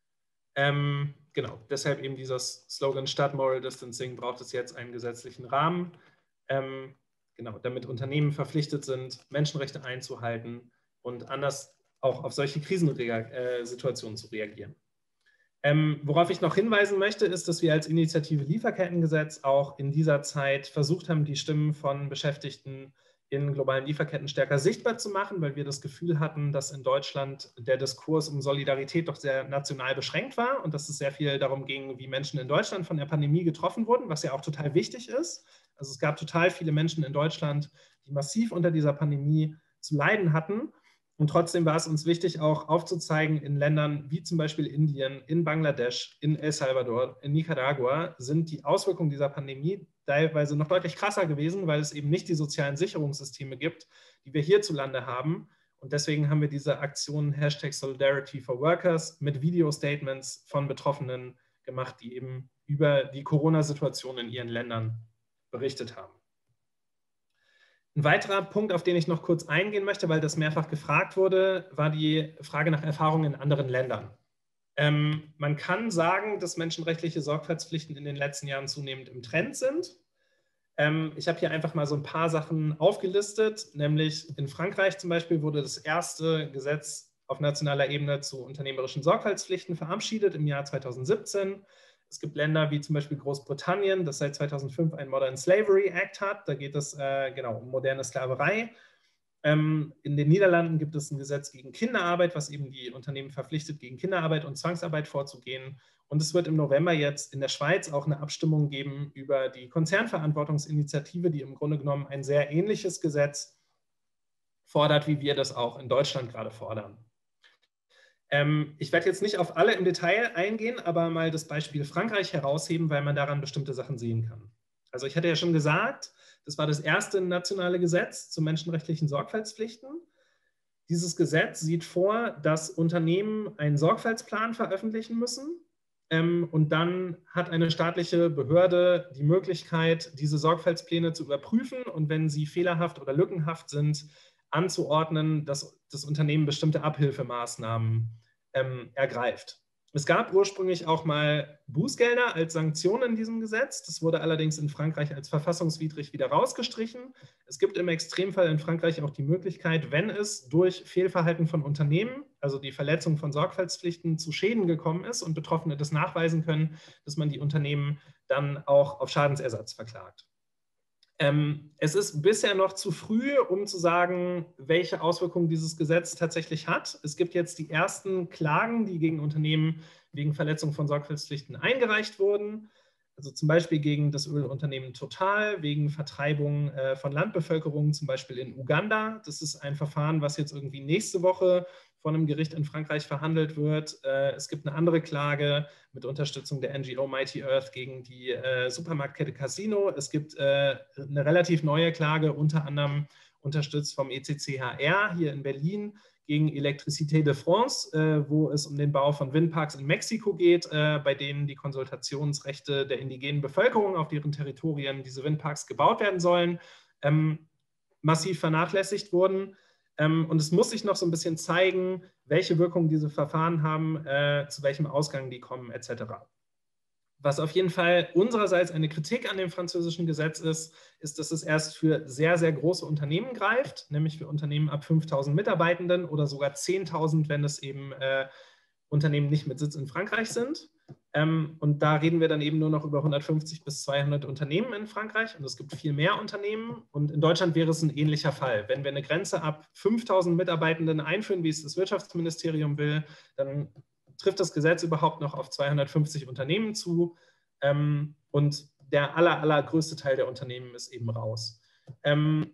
Ähm, genau, deshalb eben dieser Slogan: Statt Moral Distancing braucht es jetzt einen gesetzlichen Rahmen, ähm, genau, damit Unternehmen verpflichtet sind, Menschenrechte einzuhalten und anders auch auf solche Krisensituationen zu reagieren. Ähm, worauf ich noch hinweisen möchte, ist, dass wir als Initiative Lieferkettengesetz auch in dieser Zeit versucht haben, die Stimmen von Beschäftigten in globalen Lieferketten stärker sichtbar zu machen, weil wir das Gefühl hatten, dass in Deutschland der Diskurs um Solidarität doch sehr national beschränkt war und dass es sehr viel darum ging, wie Menschen in Deutschland von der Pandemie getroffen wurden, was ja auch total wichtig ist. Also es gab total viele Menschen in Deutschland, die massiv unter dieser Pandemie zu leiden hatten. Und trotzdem war es uns wichtig, auch aufzuzeigen, in Ländern wie zum Beispiel Indien, in Bangladesch, in El Salvador, in Nicaragua sind die Auswirkungen dieser Pandemie teilweise noch deutlich krasser gewesen, weil es eben nicht die sozialen Sicherungssysteme gibt, die wir hierzulande haben. Und deswegen haben wir diese Aktion Hashtag Solidarity for Workers mit Video-Statements von Betroffenen gemacht, die eben über die Corona-Situation in ihren Ländern berichtet haben. Ein weiterer Punkt, auf den ich noch kurz eingehen möchte, weil das mehrfach gefragt wurde, war die Frage nach Erfahrungen in anderen Ländern. Ähm, man kann sagen, dass menschenrechtliche Sorgfaltspflichten in den letzten Jahren zunehmend im Trend sind. Ähm, ich habe hier einfach mal so ein paar Sachen aufgelistet, nämlich in Frankreich zum Beispiel wurde das erste Gesetz auf nationaler Ebene zu unternehmerischen Sorgfaltspflichten verabschiedet im Jahr zweitausendsiebzehn. Es gibt Länder wie zum Beispiel Großbritannien, das seit zweitausendfünf einen Modern Slavery Act hat. Da geht es äh, genau um moderne Sklaverei. Ähm, in den Niederlanden gibt es ein Gesetz gegen Kinderarbeit, was eben die Unternehmen verpflichtet, gegen Kinderarbeit und Zwangsarbeit vorzugehen. Und es wird im November jetzt in der Schweiz auch eine Abstimmung geben über die Konzernverantwortungsinitiative, die im Grunde genommen ein sehr ähnliches Gesetz fordert, wie wir das auch in Deutschland gerade fordern. Ähm, ich werde jetzt nicht auf alle im Detail eingehen, aber mal das Beispiel Frankreich herausheben, weil man daran bestimmte Sachen sehen kann. Also ich hatte ja schon gesagt, das war das erste nationale Gesetz zu menschenrechtlichen Sorgfaltspflichten. Dieses Gesetz sieht vor, dass Unternehmen einen Sorgfaltsplan veröffentlichen müssen ähm, und dann hat eine staatliche Behörde die Möglichkeit, diese Sorgfaltspläne zu überprüfen und wenn sie fehlerhaft oder lückenhaft sind, anzuordnen, dass das Unternehmen bestimmte Abhilfemaßnahmen ähm, ergreift. Es gab ursprünglich auch mal Bußgelder als Sanktion in diesem Gesetz. Das wurde allerdings in Frankreich als verfassungswidrig wieder rausgestrichen. Es gibt im Extremfall in Frankreich auch die Möglichkeit, wenn es durch Fehlverhalten von Unternehmen, also die Verletzung von Sorgfaltspflichten, zu Schäden gekommen ist und Betroffene das nachweisen können, dass man die Unternehmen dann auch auf Schadensersatz verklagt. Ähm, es ist bisher noch zu früh, um zu sagen, welche Auswirkungen dieses Gesetz tatsächlich hat. Es gibt jetzt die ersten Klagen, die gegen Unternehmen wegen Verletzung von Sorgfaltspflichten eingereicht wurden. Also zum Beispiel gegen das Ölunternehmen Total, wegen Vertreibung äh, von Landbevölkerung, zum Beispiel in Uganda. Das ist ein Verfahren, was jetzt irgendwie nächste Woche von einem Gericht in Frankreich verhandelt wird. Äh, es gibt eine andere Klage mit Unterstützung der N G O Mighty Earth gegen die äh, Supermarktkette Casino. Es gibt äh, eine relativ neue Klage, unter anderem unterstützt vom E C C H R hier in Berlin gegen Electricité de France, äh, wo es um den Bau von Windparks in Mexiko geht, äh, bei denen die Konsultationsrechte der indigenen Bevölkerung, auf deren Territorien diese Windparks gebaut werden sollen, ähm, massiv vernachlässigt wurden. Ähm, und es muss sich noch so ein bisschen zeigen, welche Wirkung diese Verfahren haben, äh, zu welchem Ausgang die kommen, et cetera. Was auf jeden Fall unsererseits eine Kritik an dem französischen Gesetz ist, ist, dass es erst für sehr, sehr große Unternehmen greift, nämlich für Unternehmen ab fünftausend Mitarbeitenden oder sogar zehntausend, wenn es eben äh, Unternehmen nicht mit Sitz in Frankreich sind. Ähm, und da reden wir dann eben nur noch über hundertfünfzig bis zweihundert Unternehmen in Frankreich und es gibt viel mehr Unternehmen. Und in Deutschland wäre es ein ähnlicher Fall. Wenn wir eine Grenze ab fünftausend Mitarbeitenden einführen, wie es das Wirtschaftsministerium will, dann trifft das Gesetz überhaupt noch auf zweihundertfünfzig Unternehmen zu ähm, und der aller, allergrößte Teil der Unternehmen ist eben raus. Ähm,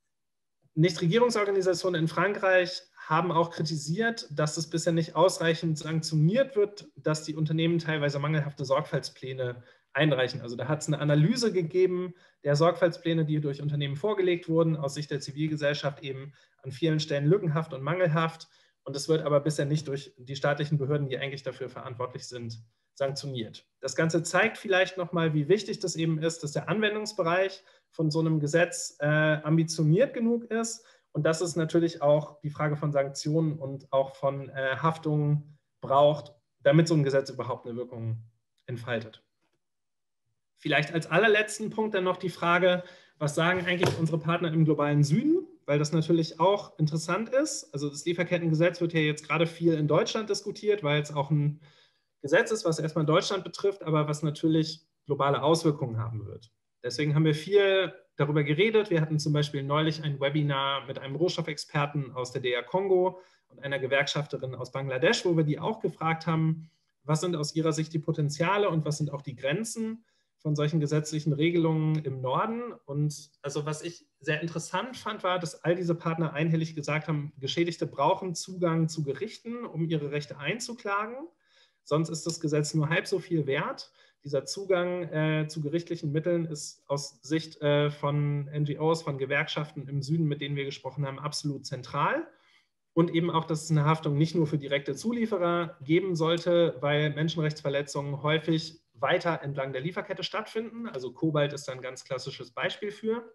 Nichtregierungsorganisationen in Frankreich haben auch kritisiert, dass es bisher nicht ausreichend sanktioniert wird, dass die Unternehmen teilweise mangelhafte Sorgfaltspläne einreichen. Also da hat es eine Analyse gegeben der Sorgfaltspläne, die durch Unternehmen vorgelegt wurden, aus Sicht der Zivilgesellschaft eben an vielen Stellen lückenhaft und mangelhaft. Und es wird aber bisher nicht durch die staatlichen Behörden, die eigentlich dafür verantwortlich sind, sanktioniert. Das Ganze zeigt vielleicht nochmal, wie wichtig das eben ist, dass der Anwendungsbereich von so einem Gesetz äh, ambitioniert genug ist und dass es natürlich auch die Frage von Sanktionen und auch von äh, Haftungen braucht, damit so ein Gesetz überhaupt eine Wirkung entfaltet. Vielleicht als allerletzten Punkt dann noch die Frage, was sagen eigentlich unsere Partner im globalen Süden? Weil das natürlich auch interessant ist. Also das Lieferkettengesetz wird ja jetzt gerade viel in Deutschland diskutiert, weil es auch ein Gesetz ist, was erstmal Deutschland betrifft, aber was natürlich globale Auswirkungen haben wird. Deswegen haben wir viel darüber geredet. Wir hatten zum Beispiel neulich ein Webinar mit einem Rohstoffexperten aus der D R Kongo und einer Gewerkschafterin aus Bangladesch, wo wir die auch gefragt haben, was sind aus ihrer Sicht die Potenziale und was sind auch die Grenzen von solchen gesetzlichen Regelungen im Norden. Und also was ich sehr interessant fand, war, dass all diese Partner einhellig gesagt haben, Geschädigte brauchen Zugang zu Gerichten, um ihre Rechte einzuklagen. Sonst ist das Gesetz nur halb so viel wert. Dieser Zugang äh, zu gerichtlichen Mitteln ist aus Sicht äh, von N G Os, von Gewerkschaften im Süden, mit denen wir gesprochen haben, absolut zentral. Und eben auch, dass es eine Haftung nicht nur für direkte Zulieferer geben sollte, weil Menschenrechtsverletzungen häufig weiter entlang der Lieferkette stattfinden. Also Kobalt ist da ein ganz klassisches Beispiel für.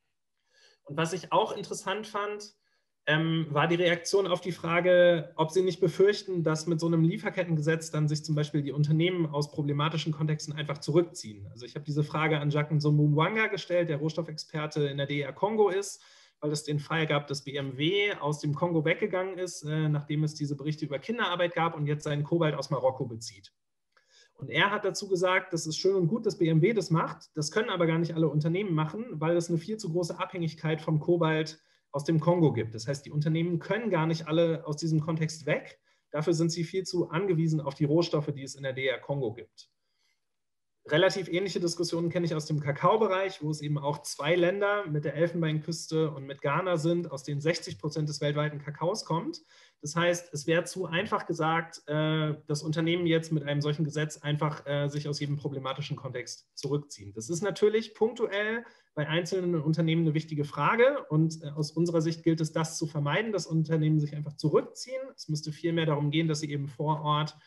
Und was ich auch interessant fand, ähm, war die Reaktion auf die Frage, ob sie nicht befürchten, dass mit so einem Lieferkettengesetz dann sich zum Beispiel die Unternehmen aus problematischen Kontexten einfach zurückziehen. Also ich habe diese Frage an Jacques Nzombo-Mwanga gestellt, der Rohstoffexperte in der D R Kongo ist, weil es den Fall gab, dass B M W aus dem Kongo weggegangen ist, äh, nachdem es diese Berichte über Kinderarbeit gab und jetzt seinen Kobalt aus Marokko bezieht. Und er hat dazu gesagt, das ist schön und gut, dass B M W das macht, das können aber gar nicht alle Unternehmen machen, weil es eine viel zu große Abhängigkeit vom Kobalt aus dem Kongo gibt. Das heißt, die Unternehmen können gar nicht alle aus diesem Kontext weg. Dafür sind sie viel zu angewiesen auf die Rohstoffe, die es in der D R Kongo gibt. Relativ ähnliche Diskussionen kenne ich aus dem Kakaobereich, wo es eben auch zwei Länder mit der Elfenbeinküste und mit Ghana sind, aus denen sechzig Prozent des weltweiten Kakaos kommt. Das heißt, es wäre zu einfach gesagt, dass Unternehmen jetzt mit einem solchen Gesetz einfach sich aus jedem problematischen Kontext zurückziehen. Das ist natürlich punktuell bei einzelnen Unternehmen eine wichtige Frage und aus unserer Sicht gilt es, das zu vermeiden, dass Unternehmen sich einfach zurückziehen. Es müsste vielmehr darum gehen, dass sie eben vor Ort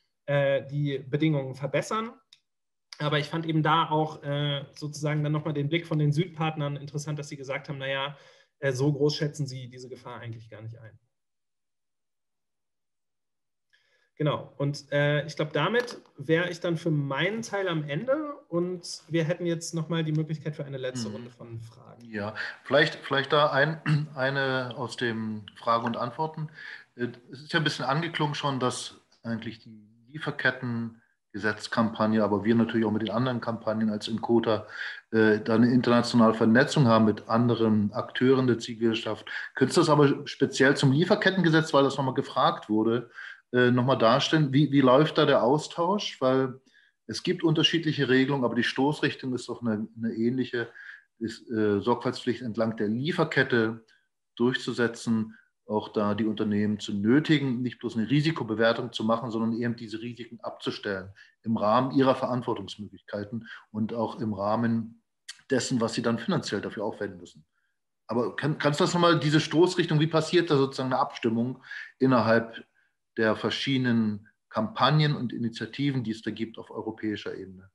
die Bedingungen verbessern. Aber ich fand eben da auch äh, sozusagen dann nochmal den Blick von den Südpartnern interessant, dass sie gesagt haben, naja, äh, so groß schätzen sie diese Gefahr eigentlich gar nicht ein. Genau. Und äh, ich glaube, damit wäre ich dann für meinen Teil am Ende und wir hätten jetzt nochmal die Möglichkeit für eine letzte Runde von Fragen. Ja, vielleicht, vielleicht da ein, eine aus den Fragen und Antworten. Es ist ja ein bisschen angeklungen schon, dass eigentlich die Lieferkettengesetzkampagne, aber wir natürlich auch mit den anderen Kampagnen als Inkota, äh, da eine internationale Vernetzung haben mit anderen Akteuren der Zivilgesellschaft. Könntest du das aber speziell zum Lieferkettengesetz, weil das nochmal gefragt wurde, äh, nochmal darstellen? Wie, wie läuft da der Austausch? Weil es gibt unterschiedliche Regelungen, aber die Stoßrichtung ist doch eine, eine ähnliche. Ist, äh, Sorgfaltspflicht entlang der Lieferkette durchzusetzen, auch da die Unternehmen zu nötigen, nicht bloß eine Risikobewertung zu machen, sondern eben diese Risiken abzustellen im Rahmen ihrer Verantwortungsmöglichkeiten und auch im Rahmen dessen, was sie dann finanziell dafür aufwenden müssen. Aber kann, kannst du das nochmal, diese Stoßrichtung, wie passiert da sozusagen eine Abstimmung innerhalb der verschiedenen Kampagnen und Initiativen, die es da gibt auf europäischer Ebene?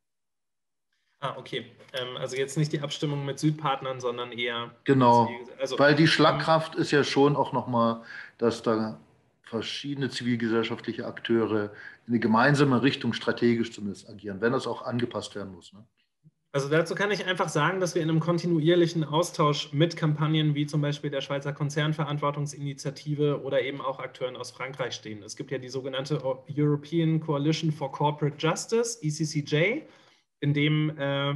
Ah, okay. Ähm, also jetzt nicht die Abstimmung mit Südpartnern, sondern eher... Genau, also, weil die Schlagkraft ähm, ist ja schon auch nochmal, dass da verschiedene zivilgesellschaftliche Akteure in eine gemeinsame Richtung strategisch zumindest agieren, wenn das auch angepasst werden muss. Ne? Also dazu kann ich einfach sagen, dass wir in einem kontinuierlichen Austausch mit Kampagnen wie zum Beispiel der Schweizer Konzernverantwortungsinitiative oder eben auch Akteuren aus Frankreich stehen. Es gibt ja die sogenannte European Coalition for Corporate Justice, E C C J, in dem äh,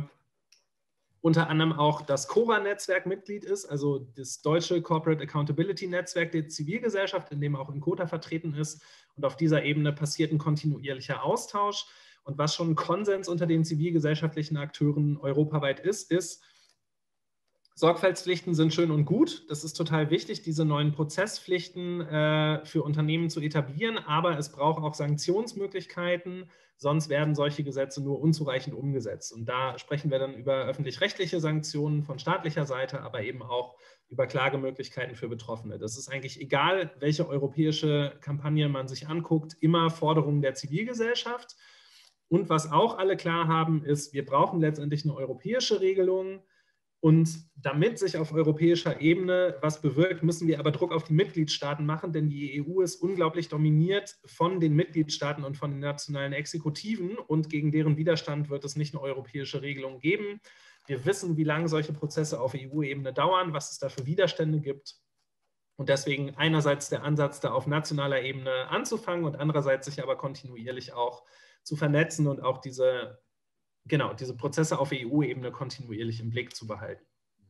unter anderem auch das CORA-Netzwerk Mitglied ist, also das deutsche Corporate Accountability Netzwerk der Zivilgesellschaft, in dem auch Inkota vertreten ist. Und auf dieser Ebene passiert ein kontinuierlicher Austausch. Und was schon ein Konsens unter den zivilgesellschaftlichen Akteuren europaweit ist, ist, Sorgfaltspflichten sind schön und gut. Das ist total wichtig, diese neuen Prozesspflichten äh, für Unternehmen zu etablieren. Aber es braucht auch Sanktionsmöglichkeiten, sonst werden solche Gesetze nur unzureichend umgesetzt. Und da sprechen wir dann über öffentlich-rechtliche Sanktionen von staatlicher Seite, aber eben auch über Klagemöglichkeiten für Betroffene. Das ist eigentlich egal, welche europäische Kampagne man sich anguckt, immer Forderungen der Zivilgesellschaft. Und was auch alle klar haben, ist, wir brauchen letztendlich eine europäische Regelung. Und damit sich auf europäischer Ebene was bewirkt, müssen wir aber Druck auf die Mitgliedstaaten machen, denn die E U ist unglaublich dominiert von den Mitgliedstaaten und von den nationalen Exekutiven und gegen deren Widerstand wird es nicht eine europäische Regelung geben. Wir wissen, wie lange solche Prozesse auf E U-Ebene dauern, was es da für Widerstände gibt. Und deswegen einerseits der Ansatz, da auf nationaler Ebene anzufangen und andererseits sich aber kontinuierlich auch zu vernetzen und auch diese Genau, diese Prozesse auf E U-Ebene kontinuierlich im Blick zu behalten.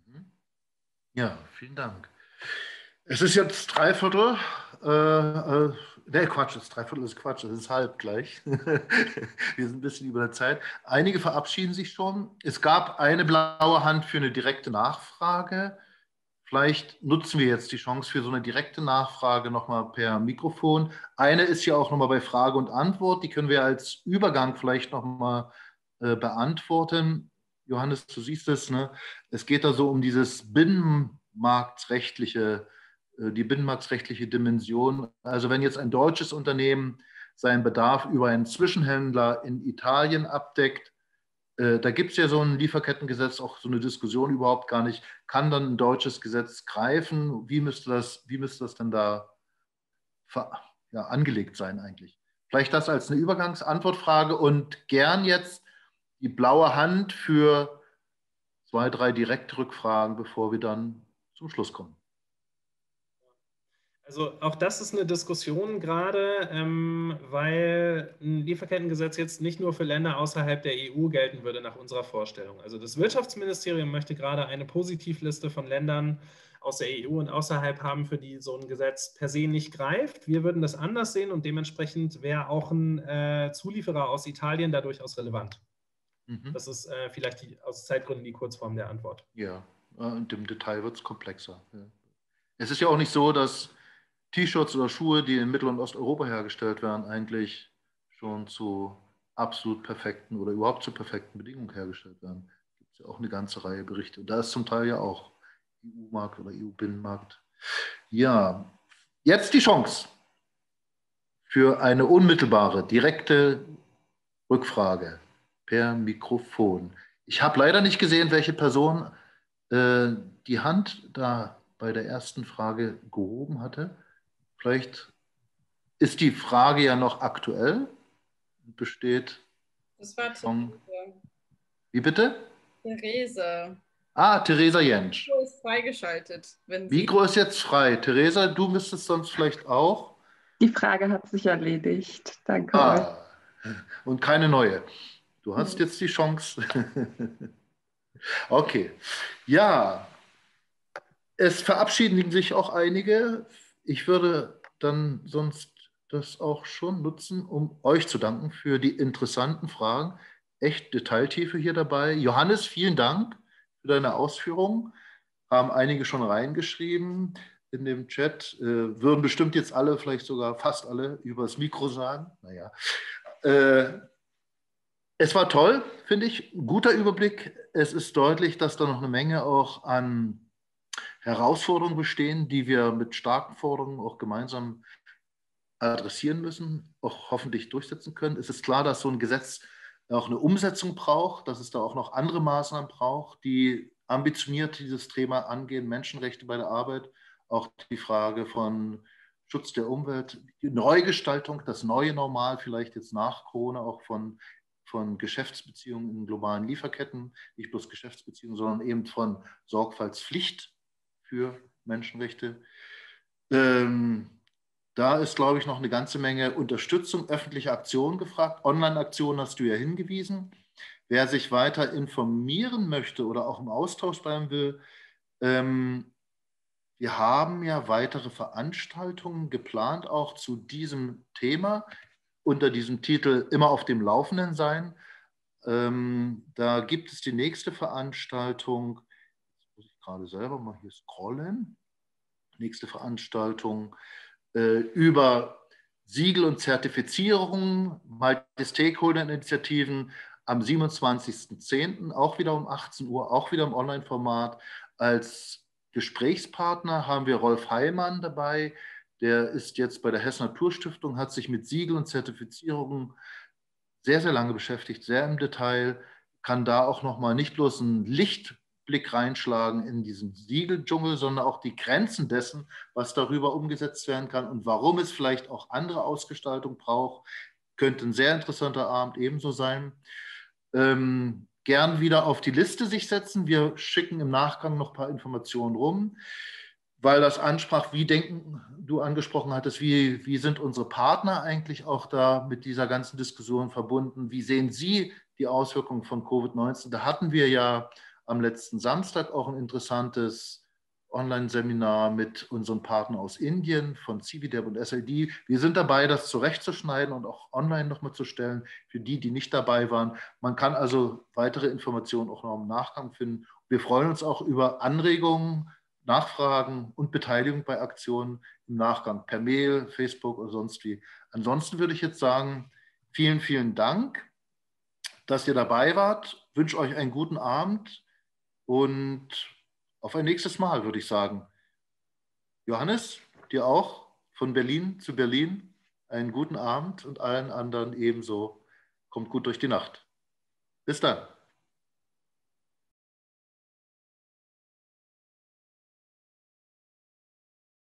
Ja, vielen Dank. Es ist jetzt Dreiviertel. Äh, äh, ne, Quatsch, das Dreiviertel ist Quatsch, es ist halb gleich. Wir sind ein bisschen über der Zeit. Einige verabschieden sich schon. Es gab eine blaue Hand für eine direkte Nachfrage. Vielleicht nutzen wir jetzt die Chance für so eine direkte Nachfrage nochmal per Mikrofon. Eine ist ja auch nochmal bei Frage und Antwort. Die können wir als Übergang vielleicht nochmal beantworten. Johannes, du siehst es, ne? Es geht da so um dieses binnenmarktrechtliche, die binnenmarktrechtliche Dimension. Also wenn jetzt ein deutsches Unternehmen seinen Bedarf über einen Zwischenhändler in Italien abdeckt, äh, da gibt es ja so ein Lieferkettengesetz, auch so eine Diskussion überhaupt gar nicht, kann dann ein deutsches Gesetz greifen? Wie müsste das, wie müsste das denn da ja, angelegt sein eigentlich? Vielleicht das als eine Übergangsantwortfrage und gern jetzt die blaue Hand für zwei, drei direkte Rückfragen, bevor wir dann zum Schluss kommen. Also auch das ist eine Diskussion gerade, ähm, weil ein Lieferkettengesetz jetzt nicht nur für Länder außerhalb der E U gelten würde nach unserer Vorstellung. Also das Wirtschaftsministerium möchte gerade eine Positivliste von Ländern aus der E U und außerhalb haben, für die so ein Gesetz per se nicht greift. Wir würden das anders sehen und dementsprechend wäre auch ein äh, Zulieferer aus Italien da durchaus relevant. Mhm. Das ist äh, vielleicht die, aus Zeitgründen die Kurzform der Antwort. Ja, und im Detail wird es komplexer. Ja. Es ist ja auch nicht so, dass T-Shirts oder Schuhe, die in Mittel- und Osteuropa hergestellt werden, eigentlich schon zu absolut perfekten oder überhaupt zu perfekten Bedingungen hergestellt werden. Da gibt es ja auch eine ganze Reihe Berichte. Und da ist zum Teil ja auch E U-Markt oder E U-Binnenmarkt. Ja, jetzt die Chance für eine unmittelbare, direkte Rückfrage per Mikrofon. Ich habe leider nicht gesehen, welche Person äh, die Hand da bei der ersten Frage gehoben hatte. Vielleicht ist die Frage ja noch aktuell. Besteht Das war schon. Therese. Wie bitte? Therese. Ah, Theresa Jentsch. Mikro ist freigeschaltet. Wenn Sie Mikro ist jetzt frei. Theresa, du müsstest sonst vielleicht auch. Die Frage hat sich erledigt. Danke euch. Ah, und keine neue. Du hast jetzt die Chance. Okay. Ja, es verabschieden sich auch einige. Ich würde dann sonst das auch schon nutzen, um euch zu danken für die interessanten Fragen. Echt Detailtiefe hier dabei. Johannes, vielen Dank für deine Ausführungen. Haben einige schon reingeschrieben in dem Chat. Äh, würden bestimmt jetzt alle, vielleicht sogar fast alle, übers Mikro sagen. Naja. Äh, es war toll, finde ich. Ein guter Überblick. Es ist deutlich, dass da noch eine Menge auch an Herausforderungen bestehen, die wir mit starken Forderungen auch gemeinsam adressieren müssen, auch hoffentlich durchsetzen können. Es ist klar, dass so ein Gesetz auch eine Umsetzung braucht, dass es da auch noch andere Maßnahmen braucht, die ambitioniert dieses Thema angehen, Menschenrechte bei der Arbeit, auch die Frage von Schutz der Umwelt, die Neugestaltung, das neue Normal, vielleicht jetzt nach Corona auch von, von Geschäftsbeziehungen in globalen Lieferketten, nicht bloß Geschäftsbeziehungen, sondern eben von Sorgfaltspflicht für Menschenrechte. Ähm, da ist, glaube ich, noch eine ganze Menge Unterstützung, öffentliche Aktionen gefragt. Online-Aktionen hast du ja hingewiesen. Wer sich weiter informieren möchte oder auch im Austausch bleiben will, ähm, wir haben ja weitere Veranstaltungen geplant, auch zu diesem Thema, unter diesem Titel Immer auf dem Laufenden sein. Ähm, da gibt es die nächste Veranstaltung, jetzt muss ich gerade selber mal hier scrollen, nächste Veranstaltung äh, über Siegel und Zertifizierung, Multi-Stakeholder-Initiativen am siebenundzwanzigsten zehnten, auch wieder um achtzehn Uhr, auch wieder im Online-Format. Als Gesprächspartner haben wir Rolf Heimann dabei, der ist jetzt bei der Hess Naturstiftung, hat sich mit Siegel und Zertifizierungen sehr, sehr lange beschäftigt, sehr im Detail, kann da auch nochmal nicht bloß ein Lichtblick reinschlagen in diesen Siegeldschungel, sondern auch die Grenzen dessen, was darüber umgesetzt werden kann und warum es vielleicht auch andere Ausgestaltung braucht. Könnte ein sehr interessanter Abend ebenso sein. Ähm, gern wieder auf die Liste sich setzen. Wir schicken im Nachgang noch ein paar Informationen rum, weil das ansprach, wie denken, du angesprochen hattest, wie, wie sind unsere Partner eigentlich auch da mit dieser ganzen Diskussion verbunden? Wie sehen Sie die Auswirkungen von Covid neunzehn? Da hatten wir ja am letzten Samstag auch ein interessantes Online-Seminar mit unseren Partnern aus Indien, von C V D E B und S L D. Wir sind dabei, das zurechtzuschneiden und auch online nochmal zu stellen, für die, die nicht dabei waren. Man kann also weitere Informationen auch noch im Nachgang finden. Wir freuen uns auch über Anregungen, Nachfragen und Beteiligung bei Aktionen im Nachgang, per Mail, Facebook oder sonst wie. Ansonsten würde ich jetzt sagen, vielen, vielen Dank, dass ihr dabei wart. Ich wünsche euch einen guten Abend und auf ein nächstes Mal, würde ich sagen. Johannes, dir auch von Berlin zu Berlin einen guten Abend und allen anderen ebenso. Kommt gut durch die Nacht. Bis dann.